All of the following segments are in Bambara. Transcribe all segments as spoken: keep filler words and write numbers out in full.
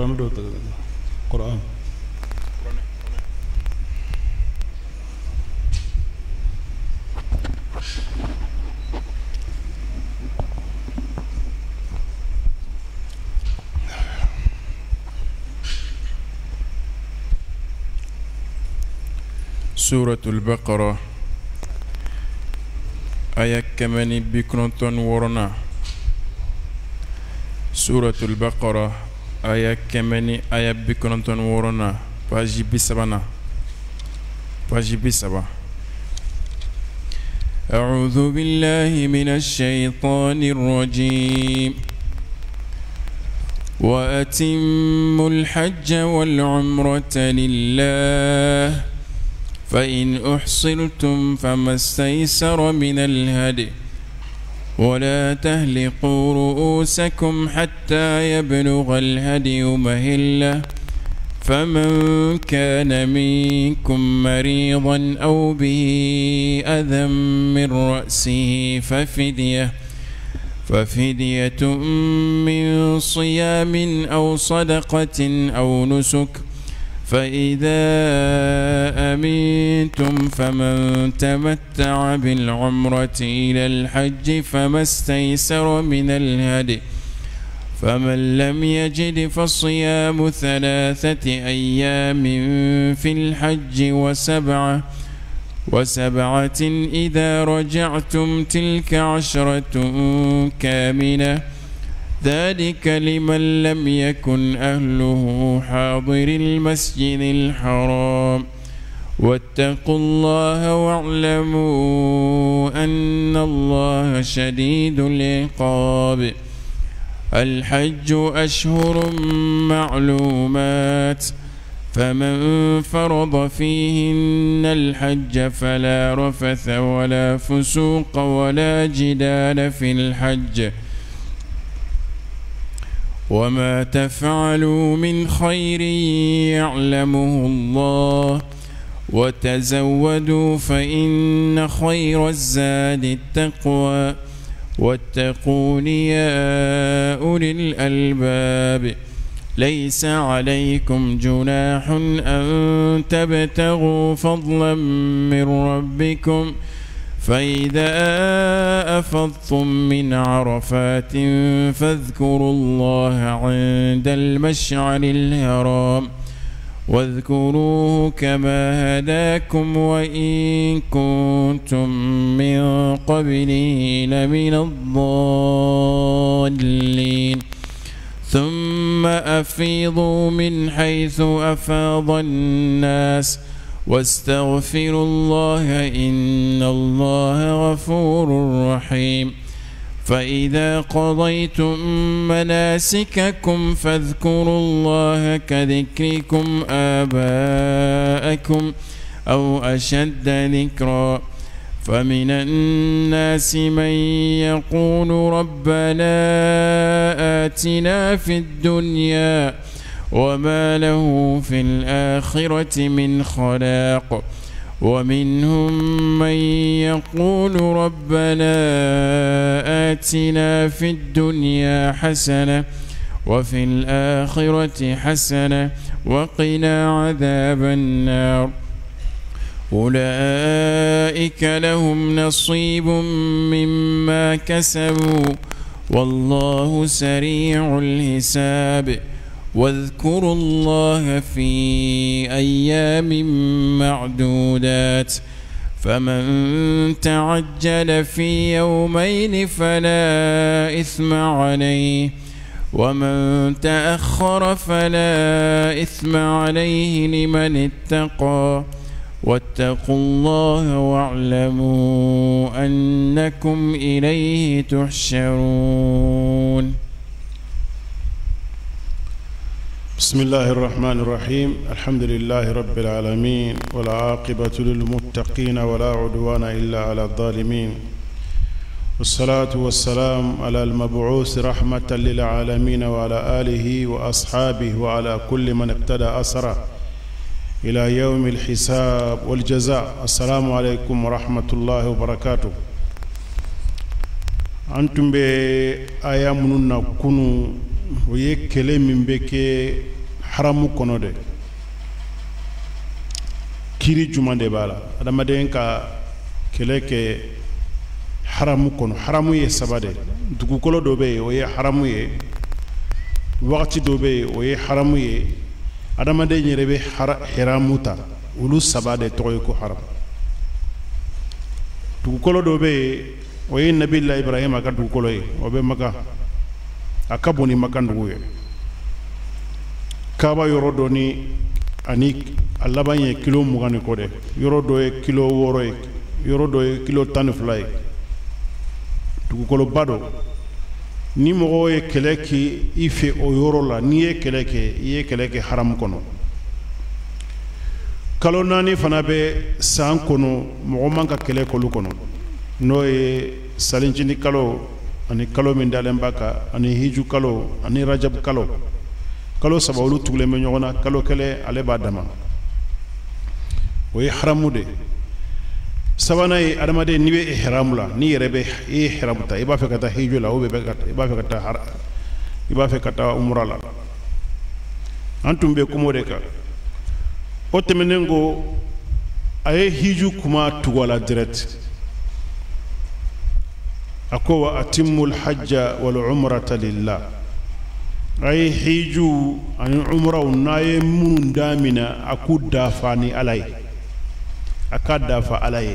قرآن دو قرآن سورة البقرة آية كماني بكنتون ورنا سورة البقرة آية كماني آية بكنتون ورنا باجي بسبنا باجي بسبا أعوذ بالله من الشيطان الرجيم وأتموا الحج والعمرة لله فإن أحصرتم فما استيسر من الهدي ولا تهلقوا رؤوسكم حتى يبلغ الهدي مهله فمن كان منكم مريضا أو به أذى من رأسه ففدية ففدية من صيام أو صدقة أو نسك فإذا أمنتم فمن تمتع بالعمرة إلى الحج فما استيسر من الهدي فمن لم يجد فصيام ثلاثة أيام في الحج وسبعة وسبعة إذا رجعتم تلك عشرة كاملة ذلك لمن لم يكن أهله حاضر المسجد الحرام واتقوا الله واعلموا أن الله شديد العقاب الحج أشهر معلومات فمن فرض فيهن الحج فلا رفث ولا فسوق ولا جدال في الحج وما تفعلوا من خير يعلمه الله وتزودوا فإن خير الزاد التقوى واتقون يا أولي الألباب ليس عليكم جناح أن تبتغوا فضلا من ربكم فإذا أفضتم من عرفات فاذكروا الله عند المشعر الحرام واذكروه كما هداكم وإن كنتم من قبله لمن الضالين ثم أفيضوا من حيث أفاض الناس واستغفروا الله إن الله غفور رحيم فإذا قضيتم مناسككم فاذكروا الله كذكركم آباءكم أو أشد ذكرا فمن الناس من يقول ربنا آتنا في الدنيا وما له في الآخرة من خلاق ومنهم من يقول ربنا آتنا في الدنيا حسنة وفي الآخرة حسنة وقنا عذاب النار أولئك لهم نصيب مما كسبوا والله سريع الحساب واذكروا الله في أيام معدودات فمن تعجل في يومين فلا إثم عليه ومن تأخر فلا إثم عليه لمن اتقى واتقوا الله واعلموا أنكم إليه تحشرون. بسم الله الرحمن الرحيم الحمد لله رب العالمين والعاقبة للمتقين ولا عدوان إلا على الظالمين والصلاة والسلام على المبعوث رحمة للعالمين وعلى آله وأصحابه وعلى كل من اقتدى أثره إلى يوم الحساب والجزاء. السلام عليكم ورحمة الله وبركاته. أنتم بأيامنا كنوا o ye kele min bɛ kɛ haramu kɔnɔ de kiri juma de b'a la adamaden ka kele kɛ haramu kɔnɔ haramu ye saba de dugukolo dɔ bɛ yen o ye haramu ye wagati dɔ bɛ yen o ye haramu ye adamaden yɛrɛ bɛ haramu ta olu saba de tɔgɔ ye ko haram dugukolo dɔ bɛ yen o ye nabila ibrahim ka dugukolo ye o bɛ maka a ka bon ni maka dugu ye kaaba yɔrɔ dɔ ni ani a laban ye kilo mugan ni kɔ dɛ yɔrɔ dɔ ye kilo wɔɔrɔ ye yɔrɔ dɔ ye kilo tan ni fila ye dugukoloba dɔ ni mɔgɔw ye kɛlɛ kɛ i fɛ o yɔrɔ la n'i ye kɛlɛ kɛ i ye kɛlɛ kɛ haramu kɔnɔ kalo naani fana bɛ san kɔnɔ mɔgɔ man ka kɛlɛ k'olu kɔnɔ n'o ye salincini kalo ani kalo min dalen b'a kan ani hiju kalo ani rajabu kalo kalo saba olu tugulen bɛ ɲɔgɔn na kalo kelen ale b'a dama o ye haramu de sabanan ye adamaden n'i bɛ ihramu la n'i yɛrɛ bɛ i ye ihramu ta i b'a fɛ ka taa hiju la ou bien i b'a fɛ ka taa i b'a fɛ ka taa umra la an tun bɛ kuma o de kan o tɛmɛnen ko a ye hiju kuma tugu a la direct a ko wa atimul hajja wal umrata lillah a ye hiju ani umraw n'a ye minnu damina a k'u dafa ni ala ye a ka dafa ala ye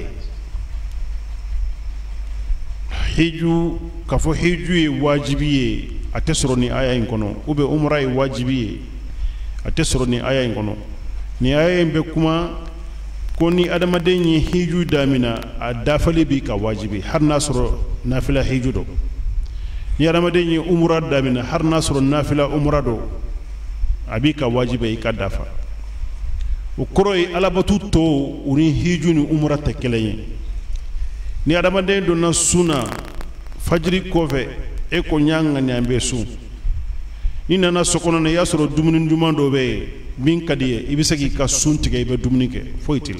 hiju k'a fɔ hiju ye wajibi ye a tɛ sɔrɔ ni aya in kɔnɔ ou bien umra ye wajibi ye a tɛ sɔrɔ ni aya in kɔnɔ ni aya in bɛ kuma ko ni adamaden ye hiju damina a dafali bi ka wajibi har n'a sɔrɔ nafila hiju do ni adamaden ye umra damina har n'a sɔrɔ nafila umra do a bi ka wajibi i ka dafa o kɔrɔ ye alabato tɔw u ni hiju ni umra tɛ kelen ye ni adamaden donna sunna fajiri kɔfɛ e ko n y'a ŋaniya bɛ sun ni nana so kɔnɔ na i y'a sɔrɔ dumuni duman dɔ bɛ yen min ka di ye i bɛ se k'i ka sun tigɛ i bɛ dumuni kɛ foyi t'i la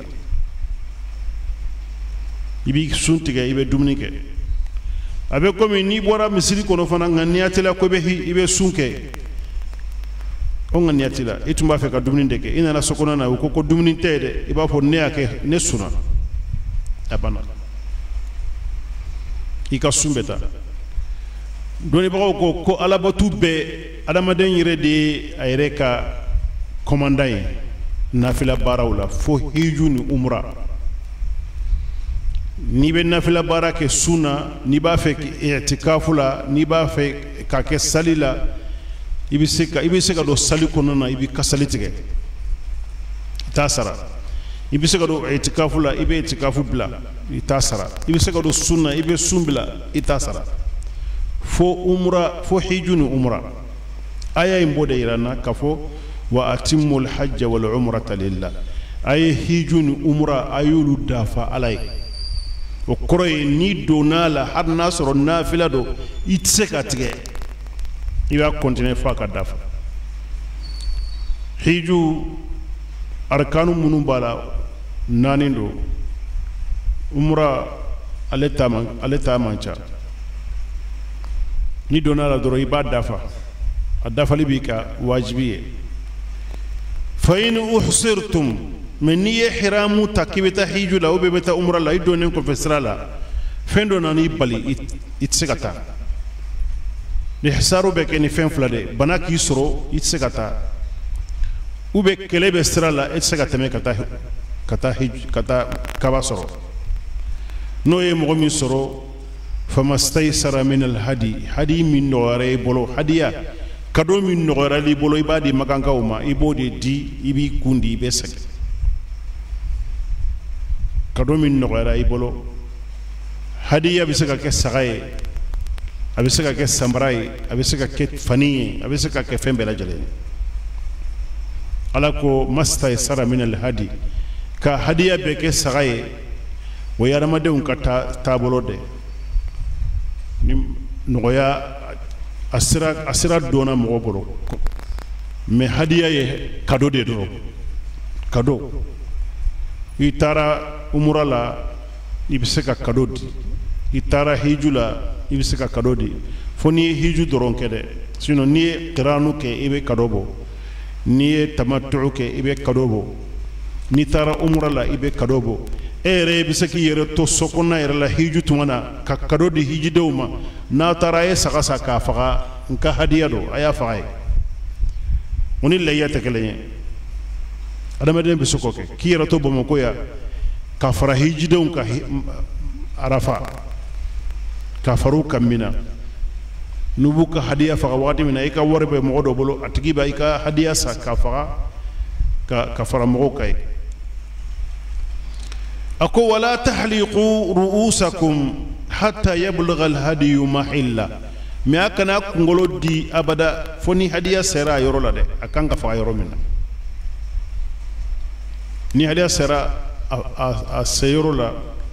i b'i sun tigɛ i bɛ dumuni kɛ a bɛ komi n'i bɔra misiri kɔnɔ fana ŋaniya t'i la ko i bɛ sun kɛ o ŋaniya t'i la i tun b'a fɛ ka dumuni de kɛ i nana so kɔnɔ na u ko ko dumuni tɛ ye dɛ i b'a fɔ ne y'a kɛ ne sunna a banna i ka sun bɛ taa dɔnnibagaw ko ko alabato bɛɛ adamaden yɛrɛ de ye a yɛrɛ ka kɔmandan ye nafila baaraw la fo hiju ni umra n'i bɛ nafila baara kɛ sun na n'i b'a fɛ i'tikafu la n'i b'a fɛ ka kɛ sali la i bɛ se ka i bɛ se ka don sali kɔnɔna na i bɛ kasali tigɛ i t'a sara i bɛ se ka don i'tikafu la i bɛ i'tikafu bila i t'a sara i bɛ se ka don sun na i bɛ sun bila i t'a sara fo umra fo hiju ni umra aya in b'o de yira n na k'a fɔ wa atimul hajja wal umrata lillah a ye hiju ni umra a y'olu dafa ala ye o kɔrɔ ye n'i donna la hali n'a sɔrɔ nafila don i tɛ se ka tigɛ i b'a continuer f'a ka dafa hiju arkanu minnu b'a la naani don umra ale ta man ale ta man ca ni donna la dɔrɔn i b'a dafa a dafali b'i ka wajibi ye fa in uhsirtum mais n'i ye hiramu ta k'i bɛ taa hiju la ou bien i bɛ taa umra la i donnen kɔfɛ sira la fɛn dɔ nana i bali i tɛ se ka taa ni hisaru bɛ kɛ ni fɛn fila de bana k'i sɔrɔ i tɛ se ka taa ou bien kɛlɛ bɛ sira la e tɛ se ka tɛmɛ ka taa ka taa hiju ka taa kaba sɔrɔ n'o ye mɔgɔ min sɔrɔ famastaysara min alhadi hadi min nɔgɔyara i bolo hadiya kado min nɔgɔyara i bolo i b'a di magankaw ma i b'o de di i b'i kun di i bɛ sɛgɛn kado min nɔgɔyara i bolo hadiya bɛ se ka kɛ saga ye a bɛ se ka kɛ samara ye a bɛ se ka kɛ fani ye a bɛ se ka kɛ fɛn bɛɛ lajɛlen ala ko mastaysara min alhadi ka hadiya bɛɛ kɛ saga ye o ye adamadenw ka taabolo de ni nɔgɔya a sira a sira donna mɔgɔ bolo mais hadiya ye kado de dɔrɔn kado i taara umura la i bɛ se ka kado di i taara hiju la i bɛ se ka kado di fo n'i ye hiju dɔrɔn kɛ dɛ sino ni ye qiranu ke i be kado bɔ ni ye tamattu ke i be kado bɔ ni taara umra la i be kado bɔ e yɛrɛ bɛ se k'i yɛrɛ to sokɔnɔna yɛrɛ la hiju tuma na ka kado di hijidenw ma n'a taara a ye saga sa k'a faga n ka hadiya don a y'a faga ye o ni lahiya tɛ kelen ye adamaden bɛ se k'o kɛ k'i yɛrɛ to Bamakɔ yan ka fara hijidenw ka Arafa ka fara u kan Mina n'u b'u ka hadiya faga waati min na i ka wari bɛ mɔgɔ dɔ bolo a tigi b'a i ka hadiya sa k'a faga ka ka fara mɔgɔw kan ye a ko wala tahliqu ru'usakum hatta yablugha al-hadiyu mahilla mais a kana kunkolo di abada fo ni hadiya sera a yɔrɔ la dɛ a kan ka faga yɔrɔ min na ni hadiya sera a se yɔrɔ la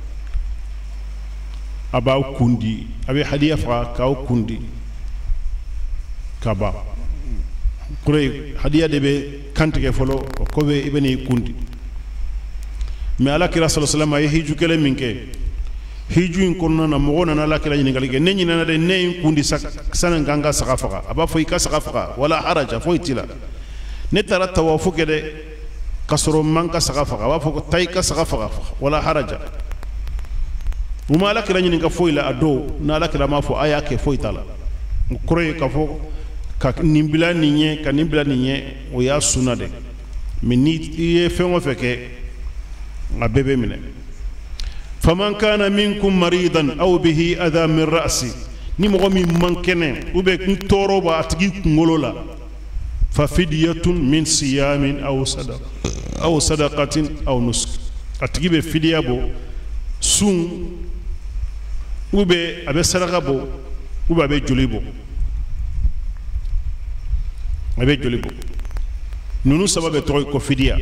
a b'aw kundi a bɛ hadiya faga k'aw kundi ka ban kure hadiya de bɛ kantigɛ fɔlɔ o ko bɛ i bɛ n'i kundi mais alakira sallallahu alaihi wasallam a ye hiju kelen min kɛ hiju in kɔnɔna na mɔgɔ nana alakira ɲininkali kɛ ne ɲinɛna dɛ ne ye n kundi sani n ka n ka saga faga a b'a fɔ i ka saga faga wala haraja foyi t'i la ne taara tawafu kɛ dɛ ka sɔrɔ n man ka saga faga a b'a fɔ ko taa i ka saga faga wala haraja u ma alakira ɲininka foyi la a don n'alakira m'a fɔ a y'a kɛ foyi t'a la o kɔrɔ ye k'a fɔ ka nin bila nin ɲɛ ka nin bila nin ɲɛ o y'a sunna de mais ni i ye fɛn o fɛn kɛ a bɛɛ bɛ minɛ faman kana minkum maridan aw bihi adha min ra'si ni mɔgɔ min man kɛnɛ ou bien n tɔɔrɔ b'a tigi kunkolo la fa fidyatun min siyamin aw sadaqa aw sadaqatin aw nusk a tigi bɛ fidiya bɔ sun ou bien a bɛ saraka bɔ ou bien a bɛ joli bɔ a bɛ joli bɔ ninnu saba bɛ tɔgɔ ko fidiya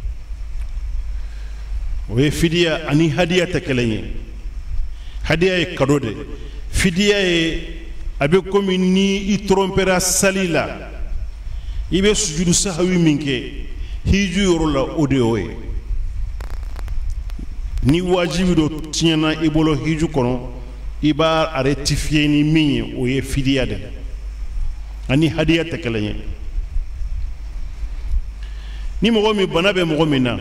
o ye fidiya ani hadiya tɛ kelen ye hadiya ye kado de fidiya ye a bɛ komi ni i trompera sali la i bɛ sujudu sahawi min kɛ hiju yɔrɔ la o de y'o ye ni wajibi dɔ tiɲɛna i bolo hiju kɔnɔ i b'a rectifier ni min ye o ye fidiya de ani hadiya tɛ kelen ye ni mɔgɔ min bana bɛ mɔgɔ min na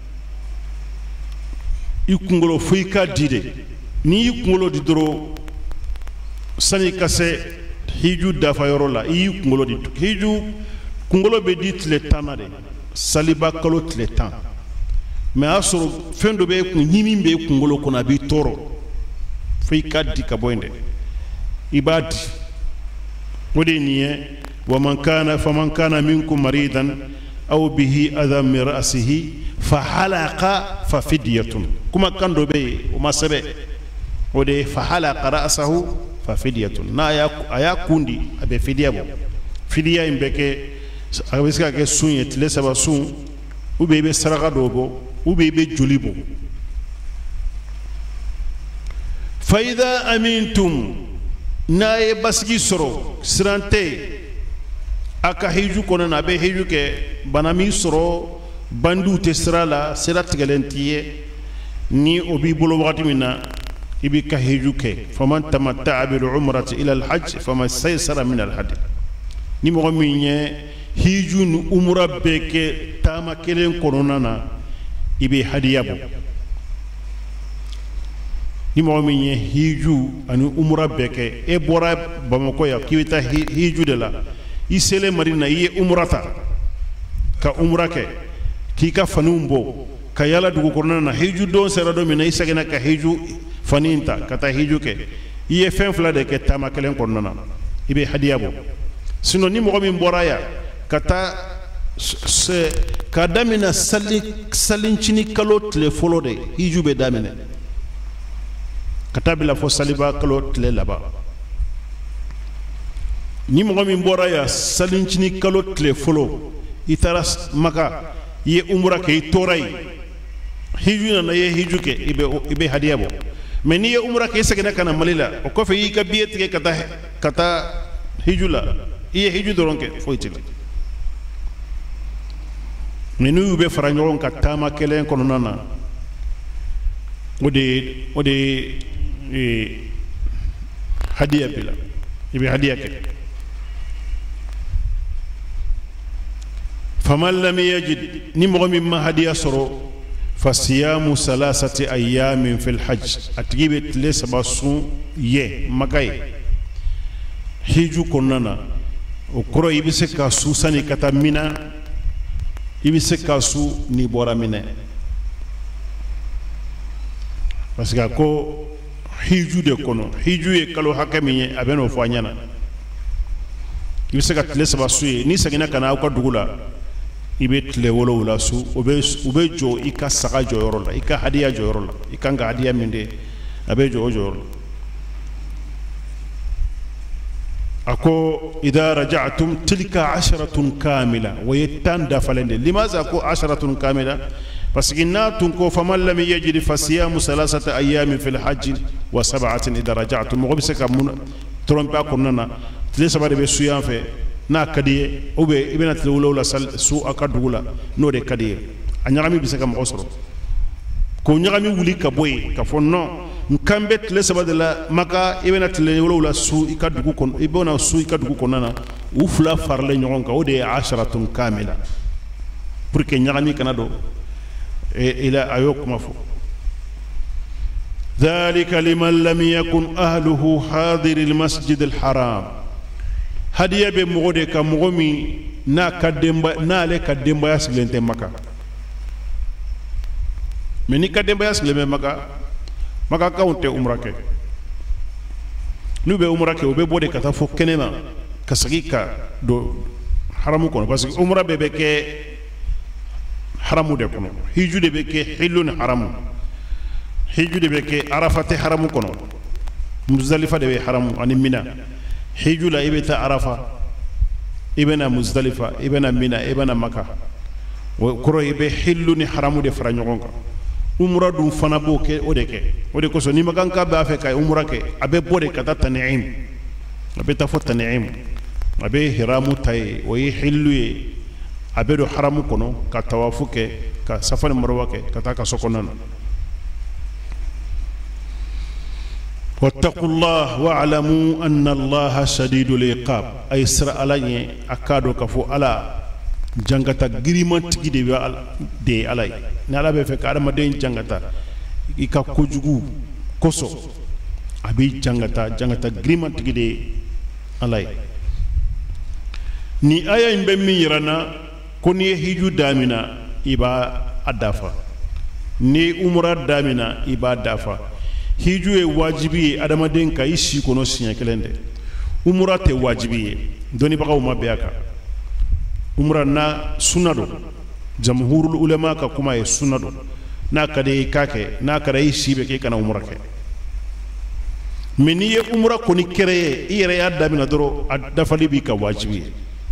i kunkolo fo i k'a di de ni i kunkolo di dɔrɔn sani i ka se hiju dafa yɔrɔ la i y'i kunkolo di hiju kunkolo bɛ di tile tan na de saliba kalo tile tan mais a y'a sɔrɔ fɛn dɔ bɛ kun ɲimi bɛ i kunkolo kɔnɔ a b'i tɔɔrɔ fo i k'a di ka bɔ yen dɛ i b'a di o de ye nin ye wa man kana faman kana minkum maridan aw bihi adha min ra'sihi fa halaqa fa fidyatun kuma kan dɔ bɛ yen o ma sɛbɛn o de ye fa halaqa ra'sahu fa fidyatun n'a a y'a kundi a bɛ fidiya bɔ fidiya in bɛ kɛ a bɛ se ka kɛ sun ye tile saba sun ou bien i bɛ saraka dɔw bɔ ou bien i bɛ joli bɔ fa idha amintum n'a ye basigi sɔrɔ siran tɛ yen a ka hiju kɔnɔ na a bɛ hiju kɛ bana min sɔrɔ bandiw tɛ sira la sira tigɛlen t'i ye ni o b'i bolo wagati min na i b'i ka hiju kɛ faman tamatta'a bil umrati ila al hajj famastaysara min al hadi ni mɔgɔ min ye hiju ni umra bɛɛ kɛ taama kelen kɔnɔna na i bɛ hadiya bɔ ni mɔgɔ min ye hiju ani umra bɛɛ kɛ e bɔra Bamakɔ yan k'i bɛ taa hiju de la i selen Madina i ye umra ta ka umra kɛ k'i ka faniw bɔ ka yala dugu kɔnɔna na hiju don sera don min na i seginna ka hiju fani in ta ka taa hiju kɛ i ye fɛn fila de kɛ taama kelen kɔnɔna na i bɛ hadiya bɔ sinon ni mɔgɔ min bɔra yan ka taa ka daminɛ sali salincini kalo tile fɔlɔ de hiju bɛ daminɛ ka taa bila fɔ saliba kalo tile laban ni mɔgɔ min bɔra yan salincini kalo tile fɔlɔ i taara Maka i ye umra kɛ i tora yen hiju nana i ye hiju kɛ i bɛ i bɛ hadiya bɔ mais n'i ye umra kɛ i seginna ka na Mali la o kɔfɛ i y'i ka billet tigɛ ka taa ka taa hiju la i ye hiju dɔrɔn kɛ foyi t'i la mais n'u bɛ fara ɲɔgɔn kan taama kelen kɔnɔna na o de o de hadiya bila i bɛ hadiya kɛ faman lam yajid ni mogo min ma hadiya soro fasiyamu salasati ayamin fil hajj atigibe tile saba sun ye makay hiju konnana o koro ibi se ka su sani kata mina ibi se ka su ni bora mine parce que ko hiju de kono hiju ye kalo hakami ye abeno fo anyana ibi se ka tile saba su ye ni sagina kana ka dugula ibe tile wolo wala su obe obe jo ika saga jo yoro la ika hadiya jo yoro la ika nga hadiya minde abe jo jo yoro ako idha raja'tum tilka asharatun kamila wa yatanda falende limaza ko asharatun kamila parce que natun ko faman lam yajid fasiyamu salasata ayamin fil hajj wa sab'atin idha raja'tum mo bisaka mun trompa ko nana tile sabade be suyan fe na kadiye obe ibena tile wala su akadugula no de kadiye anyagami bisaka mo soro ko nyagami wuli ka boy ka fonno nkambe tile sabade la maka ibena tile wala su ikadugu kon ibona su ikadugu konana ufla farle nyon ka ode asharatun kamila pour que nyagami kanado e ila ayokuma fo ذلك لمن لم يكن أهله حاضر المسجد الحرام هديه بمغودي كمغومي نا كدمبا نا لي كدمبا يسلنت مكه مني كدمبا يسلم مكه مكه كاونت عمرك نوبه عمرك وبه بودي كتا فو كنما كسغيكا دو حرامو كون باسكو عمره بيبكي حرامو دي كون هيجو دي بكي حلون حرامو هيجو دي بكي عرفه حرامو كون مزدلفه دي حرامو اني مينا hiju la ibeta arafa ibena muzdalifa ibena mina ibena maka wo koro ibe hillu ni haramu de fara nyogonka umra dum fana bo ke odeke ode ko so ni maganka ba fe kay umra ke abe bode kata tan'im abe ta fota tan'im abe hiramu tay wo hillu ye abe do haramu kono ka tawafuke ka safari marwa ke kata ka sokonana واتقوا الله واعلموا أن الله شديد العقاب أي سر على أكادو كفو على جنگتا غريمت دي دي علي نالا بفك ادم دين جنگتا إكا كوجغو كوسو أبي جنگتا جنگتا غريمت دي علي ni aya imbe mirana koni hiju damina iba adafa ni umra damina iba dafa hiju e wajibi adamaden ka ishi kono sinya kelende umra te wajibi doni baga uma beaka umra na sunado jamhurul ulama ka kuma e sunado na kade kake na kare ishi be ke kana umra ke meni e umra koni kere ire ya damina doro adafali bi ka wajibi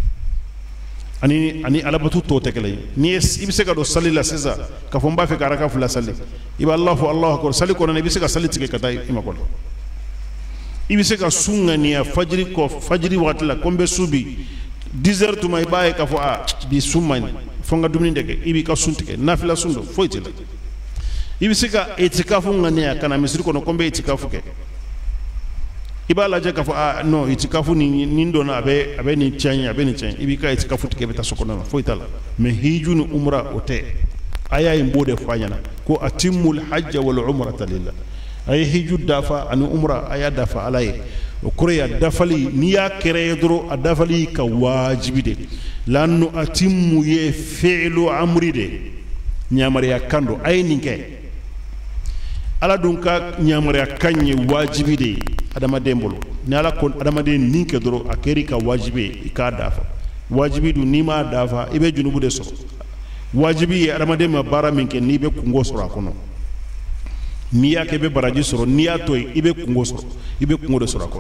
ani ani alabatu to tekele ni ibise ka do salila seza ka fomba fe karaka fula salli iba allahu allah akbar salli ko na ibise ka salli tike kata ima ko ibise ka sunga ni fajri ko fajri watla kombe subi dix heures to may baye ka fo a bi summan fonga dumni ndeke ibi ka suntike nafila sundo foytela ibise ka etikafu ngania kana misri ko no kombe etikafu ke ibala jaka fo ah no itikafu ni nindo na abe abe ni chanya abe ni chanya ibika itikafu tike beta sokona fo itala me hiju ni umra ote aya imbode fanyana ko atimul hajj wal umrata lillah ay hiju dafa an umra aya dafa alay o koreya dafali ni ya kere dro adafali ka wajibide lannu atimmu ye fi'lu amri de nyamari ya kando ay ninke ala dun ka nyamari ya kanye wajibide adama dembolo ni ala kon adama de ninke doro akeri ka wajibi ka dafa wajibi du nima dafa ibe junubu de so wajibi adama de ma bara minke ni be kungo soro akono ni ya ke be baraji soro ni ya toy ibe kungo soro ibe kungo de soro akono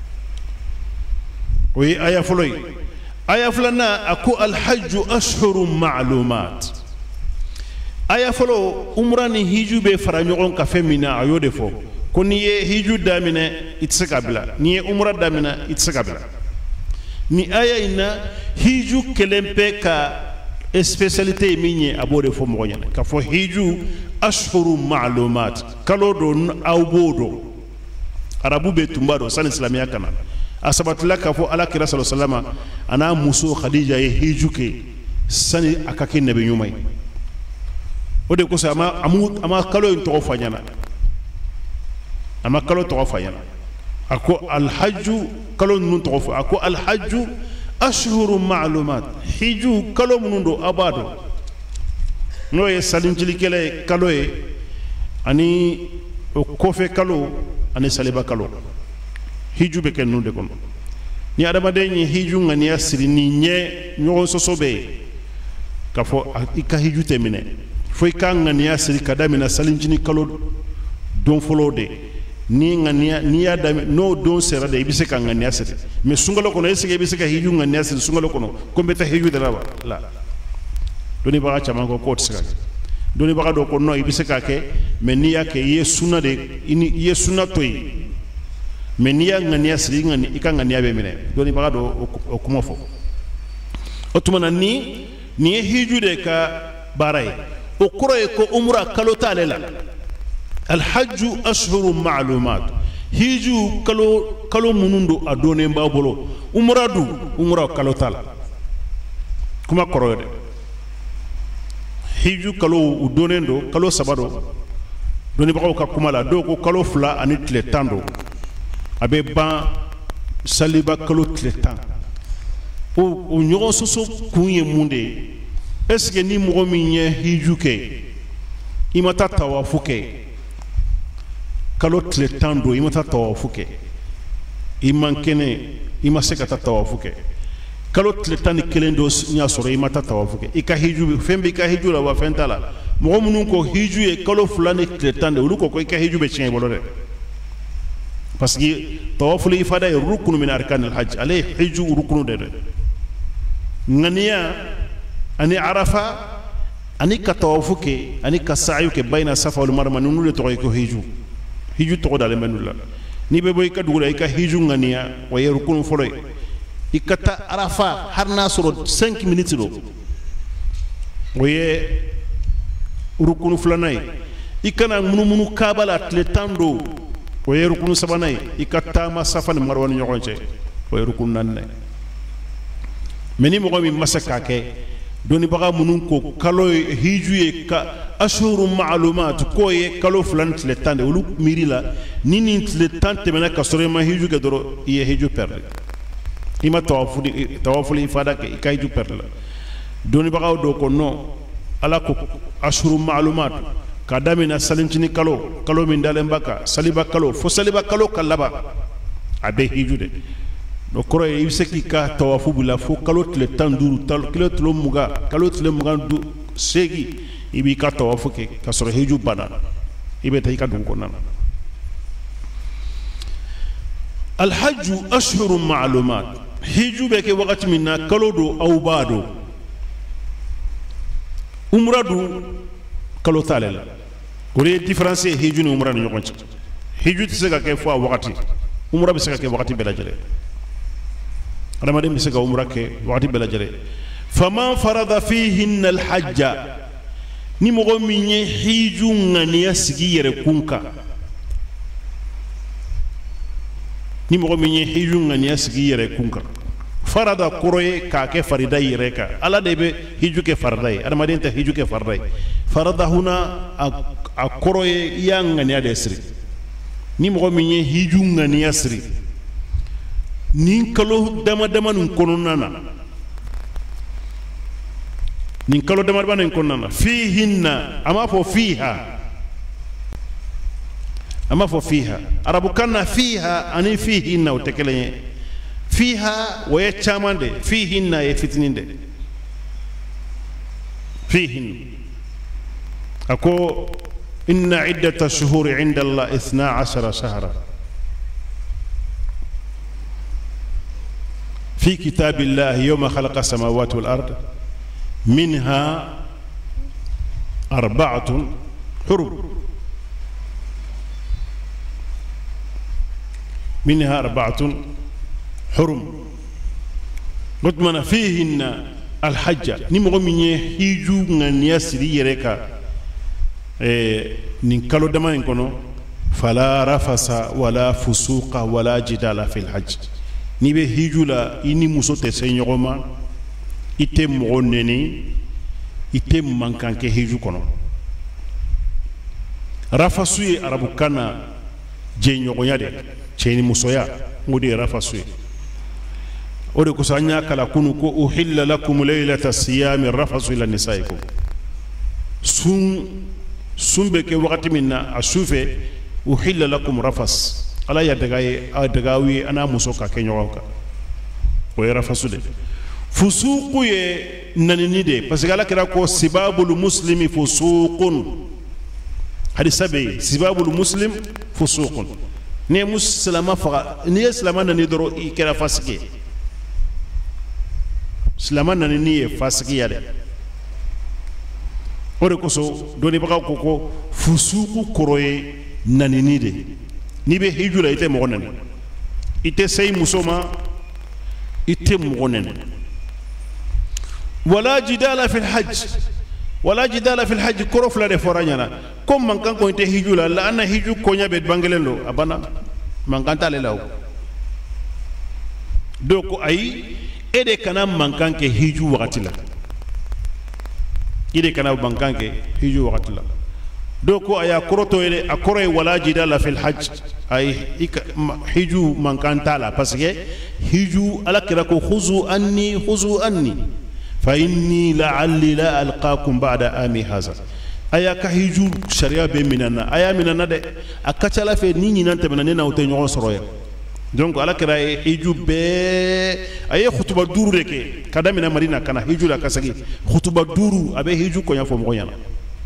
oyi aya foloy aya fulana aku al hajj ashhurun ma'lumat aya folo umrani hiju be fara nyogon ka femina ayode fo ko ni ye hiju damina itsekabila ni ye umra damina itsekabila ni aya ina hiju kelempe ka spécialité minye abode fo mo nyana ka fo hiju ashhuru ma'lumat kalo do awbodo arabu be tumbado san islamia kana asabatula ka fo ala kira sallallahu alaihi wasallam ana muso khadija ye hiju ke sani akake nabi nyumai ode ko sa ama amu ama kalo en to fanyana ama kalo to fanyana ako al hajju kalo nun to fa ako al hajju ashhurun ma'lumat hiju kalo munundo abado no ye salinjili kele kalo e ani o kofe kalo ani saliba kalo hiju be ken nunde kono ni adama de ni hiju ngani asiri ni nye nyogo sosobe ka fo ika hiju temine fo ika ngani asiri kadamina salinjini kalo don folode ni ngani ni ada no don sera de ibise ka ngani asiri me sungalo kono esike ibise ka hiju ngani asiri sungalo kono ko beta hiju de la la doni baga chama ko ko tsaka doni baga do ko no ibise ka ke me ni yake yesuna de ini yesuna toyi me ni ya ngani asiri ngani ika ngani abe mine doni baga do o kuma fo otumana ni ni hiju de ka baray o koroy ko umra kalo talela al hajju ashhurun ma'lumat hiju kalo kalo munundo adone mbabolo umra du umra kalo tala kuma koroy de hiju kalo udonendo kalo sabado doni baga ka kuma la do ko kalo fula ani tle tando abe ban saliba kalo tle tan o o nyogo soso kunye munde est-ce que ni mogo minye hiju ke imata tawafu ke kalo tle tando imata tawafu ke imankene imaseka tawafu ke kalo tle tan kelendo nya soro imata tawafu ke ika hiju fembe ika hiju la wa fentala mogo munun ko hiju e kalo fulani tle tande uluko ko ika hiju be chen bolore parce que tawafu li ifada rukunu min arkan al hajj alay hiju rukunu de ngania ani arafa ani ka tawafu ke ani ka sa'yu ke bayna safa wal marwa nunu le to ko hiju hiju to dale menula ni be boy ka dugula ka hiju ngania wa yerukun foloy ikata arafa harna soro cinq minutes do oye rukun fulanay ikana munu munu kabala tle tando o yerukun sabanay ikata ma safa ni marwa ni yogonche o yerukun nanne meni mo mi masaka ke doni baga munun ko kalo hijuye ka ashurun ma'lumat ko ye kalo fulan tle tande ulu mirila nini tle tante mena ka sore ma hiju ke doro ye hiju perde ima tawafuli tawafuli ifada ke ka hiju perde doni baga do ko no ala ko ashurun ma'lumat ka damina salincini kalo kalo min dalen baka saliba kalo fo saliba kalo kalaba abe hiju de no koro e ibseki ka tawafu bula fo kalo tle tanduru tal kilo tlo muga kalo tle muga du segi ibi ka tawafu ke ka soro hiju bana ibe tay ka dun ko nana al hajj ashhurun ma'lumat hiju be ke wakati minna kalo do aw bado umradu kalo talela ko le différence hiju ni umradu nyokon ci hiju tsega ke fo wakati umra be sega ke wakati bela jere adama dem sega umra ke wakati bela jere faman farada fihin al hajja ni mogo minye hiju ngani asigi yere kunka ni mogo minye hiju ngani asigi yere kunka farada koroye ka ke farida yere ka ala de be hiju ke faradai adama dem ta hiju ke faradai farada huna a koroye ya ngani ade siri ni mogo minye hiju ngani asiri nin kalo dama dama nun kononana nin kalo dama dama nun kononana fihinna ama fo fiha ama fo fiha arabu kanna fiha ani fihinna o tekele fiha wa ya chamande fihinna e fitninde fihin ako inna iddata ash-shuhuri 'inda Allah ithna 'ashara shahra في كتاب الله يوم خلق السماوات والأرض منها أربعة حرم منها أربعة حرم مطمئن فيهن الحج نمغو من يهيجو من يسري يريكا ننكالو دمان كنو فلا رفس ولا فسوق ولا جدال في الحج ni be hijula ini muso te senyogoma ite mogo neni ite mankanke hiju kono rafasu ye arabu kana je ɲɔgɔnya de cɛni musoya o de ye rafasu ye o de kosɔn an y'a kala kunu ko uhilla lakum laylata siyami rafasu ila nisaikum sun sun bɛ kɛ wagati min na a su fɛ uhilla lakum rafas ala ya daga ye a daga aw ye an n'a muso ka kɛ ɲɔgɔn kan o ye rafasu de fusuku ye nanini de parce que ala kira ko sibabul muslimi fusuqun hadisa bɛ yen sibabul muslim fusuqun ni ye musilama faga ni ye silama nani dɔrɔn i kɛra fasiki ye silama nanini ye fasikiya de o de kosɔn dɔnnibagaw ko ko fusuku kɔrɔ ye nanini de n'i bɛ hiju la i tɛ mɔgɔ nani i tɛ se i muso ma i tɛ mɔgɔ nani wala jidala fil hajj wala jidala fil hajj kɔrɔ fila de fɔra ɲɛna ko mankan kɔni tɛ hiju la la an na hiju kɔɲa bɛ bangelen don a banna mankan t'ale la o dɔw ko ayi e de kana mankan kɛ hiju wagati la i de kana mankan kɛ hiju wagati la dɔw ko a y'a kɔrɔ to ye a kɔrɔ ye wala jidala fil hajj ayi hiju mankan t'a la parce que hiju ala kira ko khuzu anni khuzu anni fa inni la'alli la alqakum ba'da ami haza aya ka hiju sharia be minana aya minana de a ka ca ala fɛ ni ɲinan tɛmɛna ne n'aw tɛ ɲɔgɔn sɔrɔ yan donc ala kira ye hiju bɛɛ a ye khutuba duuru de kɛ ka daminɛ madina kana hiju la ka segin khutuba duuru a bɛ hiju kɔɲa fɔ mɔgɔ ɲɛna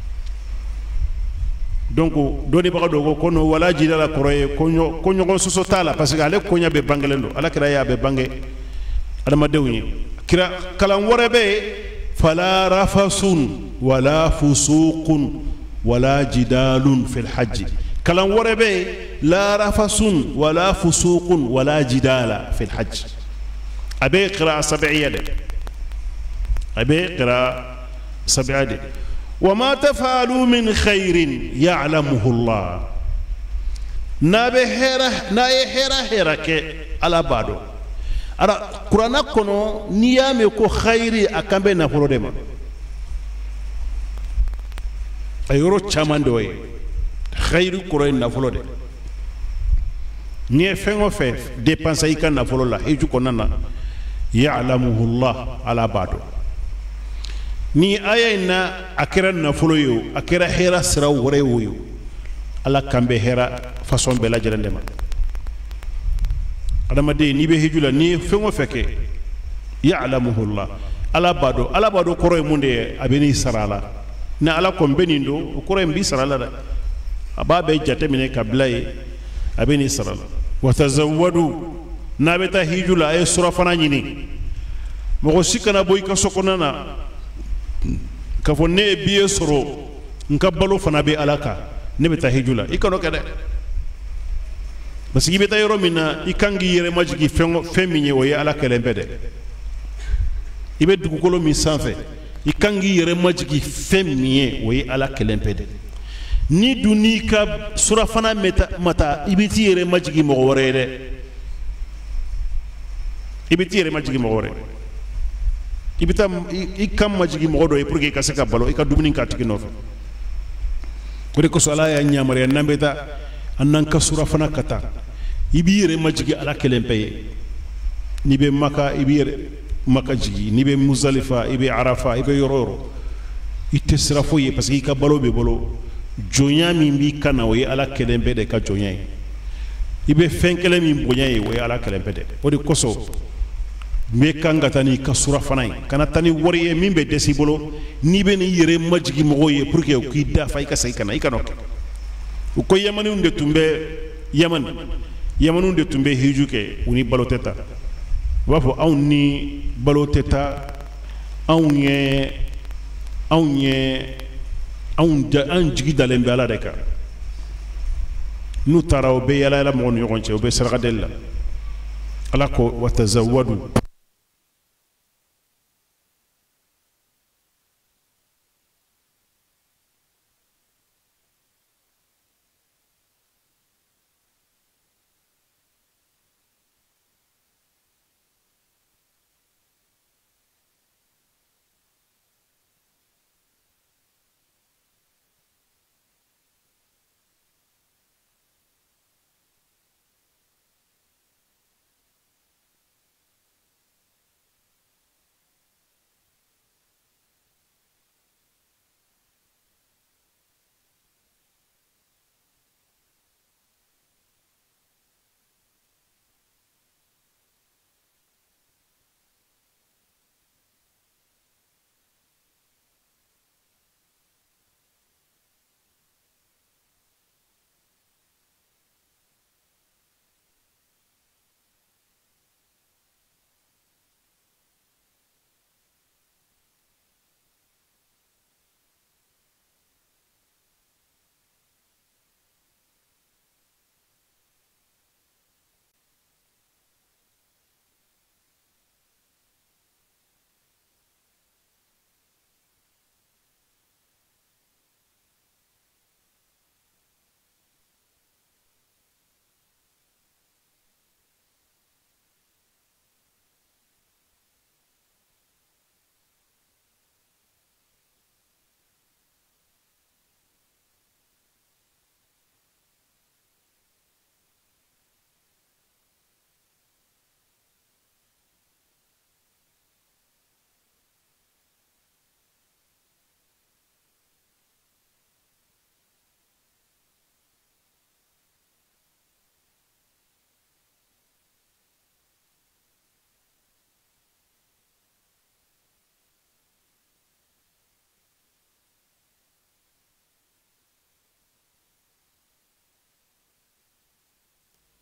donc dɔnnibaga dɔ ko ko no wala jida la kɔrɔ ye ko ɲɔgɔn sɔsɔ t'a la parce que ale kɔɲa bɛ bangelen don ala kira ye a bɛ bange adamadenw ye kira kalan wɛrɛ bɛ yen fala rafasun wala fusuqun wala jidalun fil hajj kalan wɛrɛ bɛ yen la rafasun wala fusuqun wala jidala fil hajj a bɛ qira'a sab'iyya de a bɛ qira'a sab'iyya de وما تفعلوا من خير يعلمه الله نابه هيرة ناي هيرة هيرة كي على بعضه أرا قرآن كنو نيامي كو خيري أكمل نفرو دما أيورو تشامان دوي خيري قرآن نفرو دي نيه فنو فيه ديبانسا يكا نفرو الله هيجو كنانا يعلمه الله على بعضه ni aya ina akira nafolo yo akira hera sira wore yo ala kambe hera façon bela jelande ma adama de ni be hijula ni fengo feke ya'lamuhu allah ala bado ala bado koro munde abeni sarala na ala ko benindo koro mbi sarala da ababe jate mine kablaye abeni sarala wa tazawwadu na beta hijula ay sura fana nyini mo sikana boy ka sokonana ka fɔ ne ye biye sɔrɔ n ka balo fana bɛ ala kan ne bɛ taa hiju la i kan'o kɛ dɛ parce que i bɛ taa yɔrɔ min na i kan k'i yɛrɛ majigin fɛn fɛn min ye o ye ala kɛlɛ bɛɛ dɛ i bɛ dugukolo min sanfɛ i kan k'i yɛrɛ majigin fɛn min ye o ye ala kɛlɛ bɛɛ dɛ ni dun n'i ka surafana ma taa i bɛ t'i yɛrɛ majigin mɔgɔ wɛrɛ ye dɛ i bɛ t'i yɛrɛ majigin mɔgɔ wɛrɛ ye i bɛ taa i kan majigi mɔgɔ dɔ ye pour que i ka se ka balo i ka dumuni k'a tigi nɔfɛ o de kosɔn ala y'a yamaruya n'an bɛ taa an n'an ka surafana ka taa i b'i yɛrɛ majigi ala kelen bɛɛ ye n'i bɛ maka i b'i yɛrɛ maka jigi n'i bɛ muzalifa i bɛ arafa i bɛ yɔrɔ o yɔrɔ i tɛ sira foyi ye parce que i ka balo bɛ bolo jɔnya min b'i kan na o ye ala kelen bɛɛ de ka jɔnya ye i bɛ fɛn kelen min bonya ye o ye ala kelen bɛɛ de o de kosɔn me kan ka taa n'i ka surafana ye kana taa ni wari ye min bɛ dɛsɛ i bolo n'i bɛ n'i yɛrɛ majigi mɔgɔw ye pour que u k'i dafa i ka segin ka na i kana o kɛ u ko yamaniw de tun bɛ yamani yamaniw de tun bɛ hiju kɛ u ni balo tɛ taa u b'a fɔ anw ni balo tɛ taa anw ye anw ye anw an jigi dalen bɛ ala de kan n'u taara u bɛ yala yala mɔgɔw ni ɲɔgɔn cɛ u bɛ saraka deli la ala ko wa tazawwadu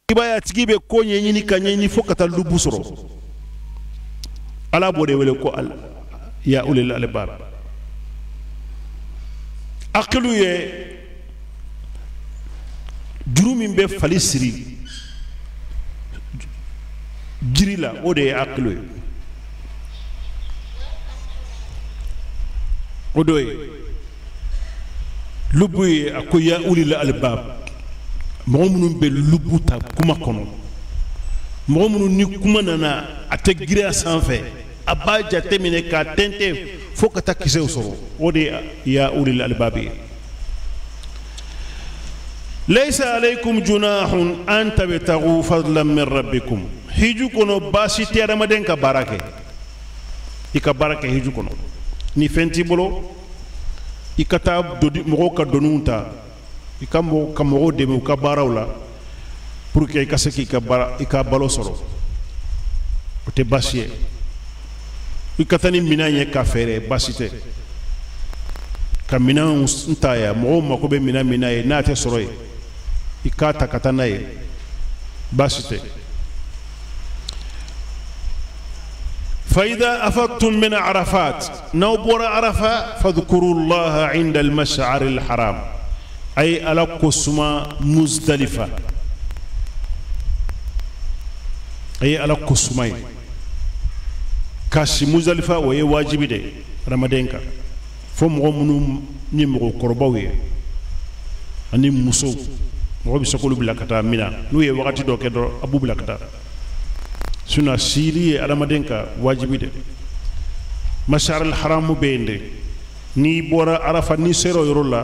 ibaya tigi be ko ɲɛɲini ka ɲɛɲini fo ka taa lubu sɔrɔ ala b'o de wele ko al ya ulil albab akilu ye juru min bɛ fali siri jiri la o de ye akilu ye o do ye lubu ye a ko ya ulil albab mɔgɔ minnu bɛ lubu ta kuma kɔnɔ mɔgɔ minnu ni kuma nana a tɛ giriya sanfɛ a b'a jate minɛ k'a tɛntɛn fo ka taa kisɛw sɔrɔ o de ye ya ulil albab ye laysa alaykum junahun an tabtagu fadlan min rabbikum hiju kono baasi tɛ adamaden ka baara kɛ i ka baara kɛ hiju kono ni fɛn t'i bolo i ka taa mɔgɔw ka doniw ta i ka mɔgɔw ka mɔgɔw dɛmɛ u ka baaraw la pour que i ka se k'i ka baara i ka balo sɔrɔ o tɛ baasi ye i ka taa ni minɛn ye ka fɛɛrɛ baasi tɛ ka minɛnw ta yan mɔgɔw mako bɛ minɛn min na ye n'a tɛ sɔrɔ yen i k'a ta ka taa n'a ye baasi tɛ فإذا أفضتم من عرفات نوبر عرفة فاذكروا الله عند المشعر الحرام أي على قسمة مزدلفة أي على قسمة كاش مزدلفة وهي واجب ده رمضانك فمغو منو نيمغو قربوي أني مسو مغو بيسكولو بلا كتا منا نوي وقتي دو كدو أبو بلا كتا suna siri adamaden ka wajibi de mashar al haram bende ni bora arafa ni sero yorola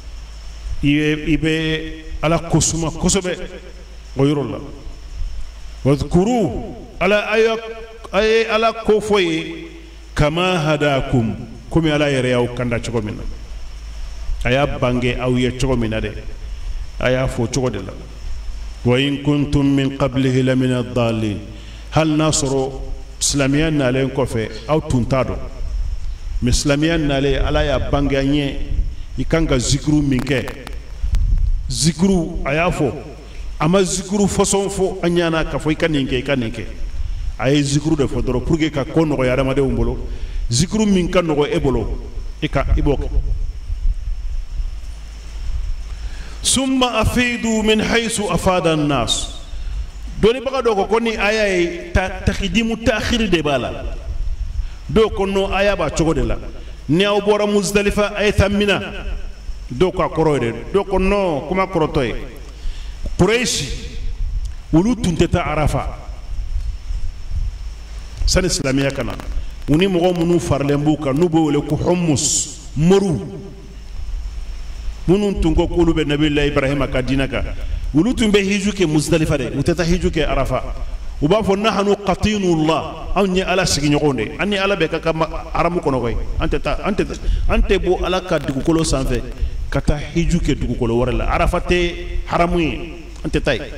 ibe ala kusuma kosobe o yorola wadhkuru ala ayak ay ala kofoye kama hadakum kumi ala yere yaw kanda chogo minna aya bange aw ye chogo minna de aya fo chogo de la wa in kuntum min qablihi la min ad-dallin hal nasoro islamiyan nalen kofe aw tuntado mais islamiyan nale ala ya bange anye ikanga zikru minke zikru ayafo ama zikru façon fo anyana ka fo ikaninke ikaninke ay zikru de fo doro pour que ka ko no ya ramade umbolo zikru minka no ebolo ika ibok summa afidu min haythu afada an-nas doni baga do ko koni aya e takhidimu ta'khir de bala do kono aya ba chogode la ne aw bora muzdalifa ay tamina do ko korode do kono kuma korotoy quraish wulu tunteta arafa san islamiya kana uni mo munu farlembu ka nubo wala ko hummus moru munun tungo kulu be nabillahi ibrahima ka dinaka ولوتم بهيجوك مزدلفة ده وتتهيجوك عرفة وبافو نحن قطين الله أني على سجن يقولني أني على بك كم عرمو كنوي أنت تا أنت تا أنت بو على كدكو كلو سانفه كتهيجوك دكو كلو ورلا عرفة حرامي أنت تاي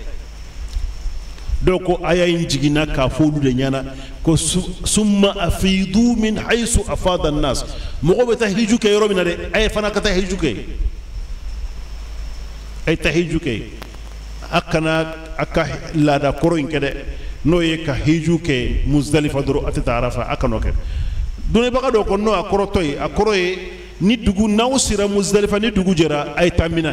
دوكو آية إنجينا كافولو دنيانا كو ثم أفيدوا من حيث أفاد الناس مغو بتهيجوك يرومنا ده أي فنا كتهيجوك أي تهيجوك akana aka lada koro inkede no ye ka hiju ke muzdalifa doro atata arafa akano ke dune baka do ko no akoro toy akoro ye ni dugu naw sira muzdalifa ni dugu jera ay tamina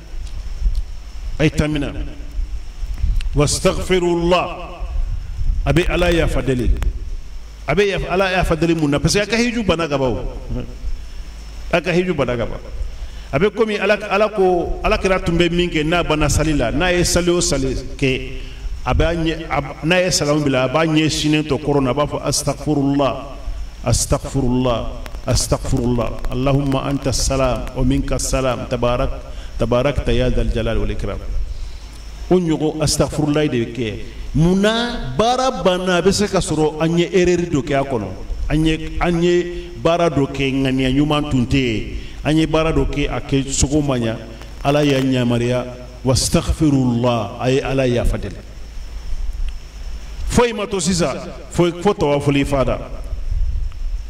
ay tamina wastaghfirullah abi ala ya fadali abi ya ala ya fadali munna parce que aka hiju banaga baw aka hiju banaga baw abe komi ala ala ko ala kira tumbe minke na bana salila na ye sali o sali ke abanye na ye salamu bila abanye shinen to corona ba fo astaghfirullah astaghfirullah astaghfirullah allahumma anta salam wa minka salam tabarak tabarakta ya dal jalal wal ikram onyogo astaghfirullah de ke muna bara bana be se kasoro anye ereri do ke akono anye anye bara do ke ngani nyuma tunte anye bara do ke ake sugumanya ala ya nyamaria wastaghfirullah ay ala ya fadel foy mato sisa foy foto wa fuli fada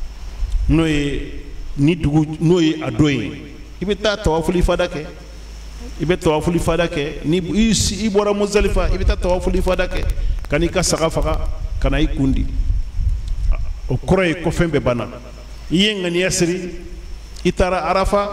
noy ni dugu noy adoy ibita tawafuli fada ke ibe tawaful ifada ke ni i bora Muzdalifa ibe ta tawaful ifada ke kani ka saga faga kana ikundi o koroy ko fembe bana yenga ni yasri itara arafa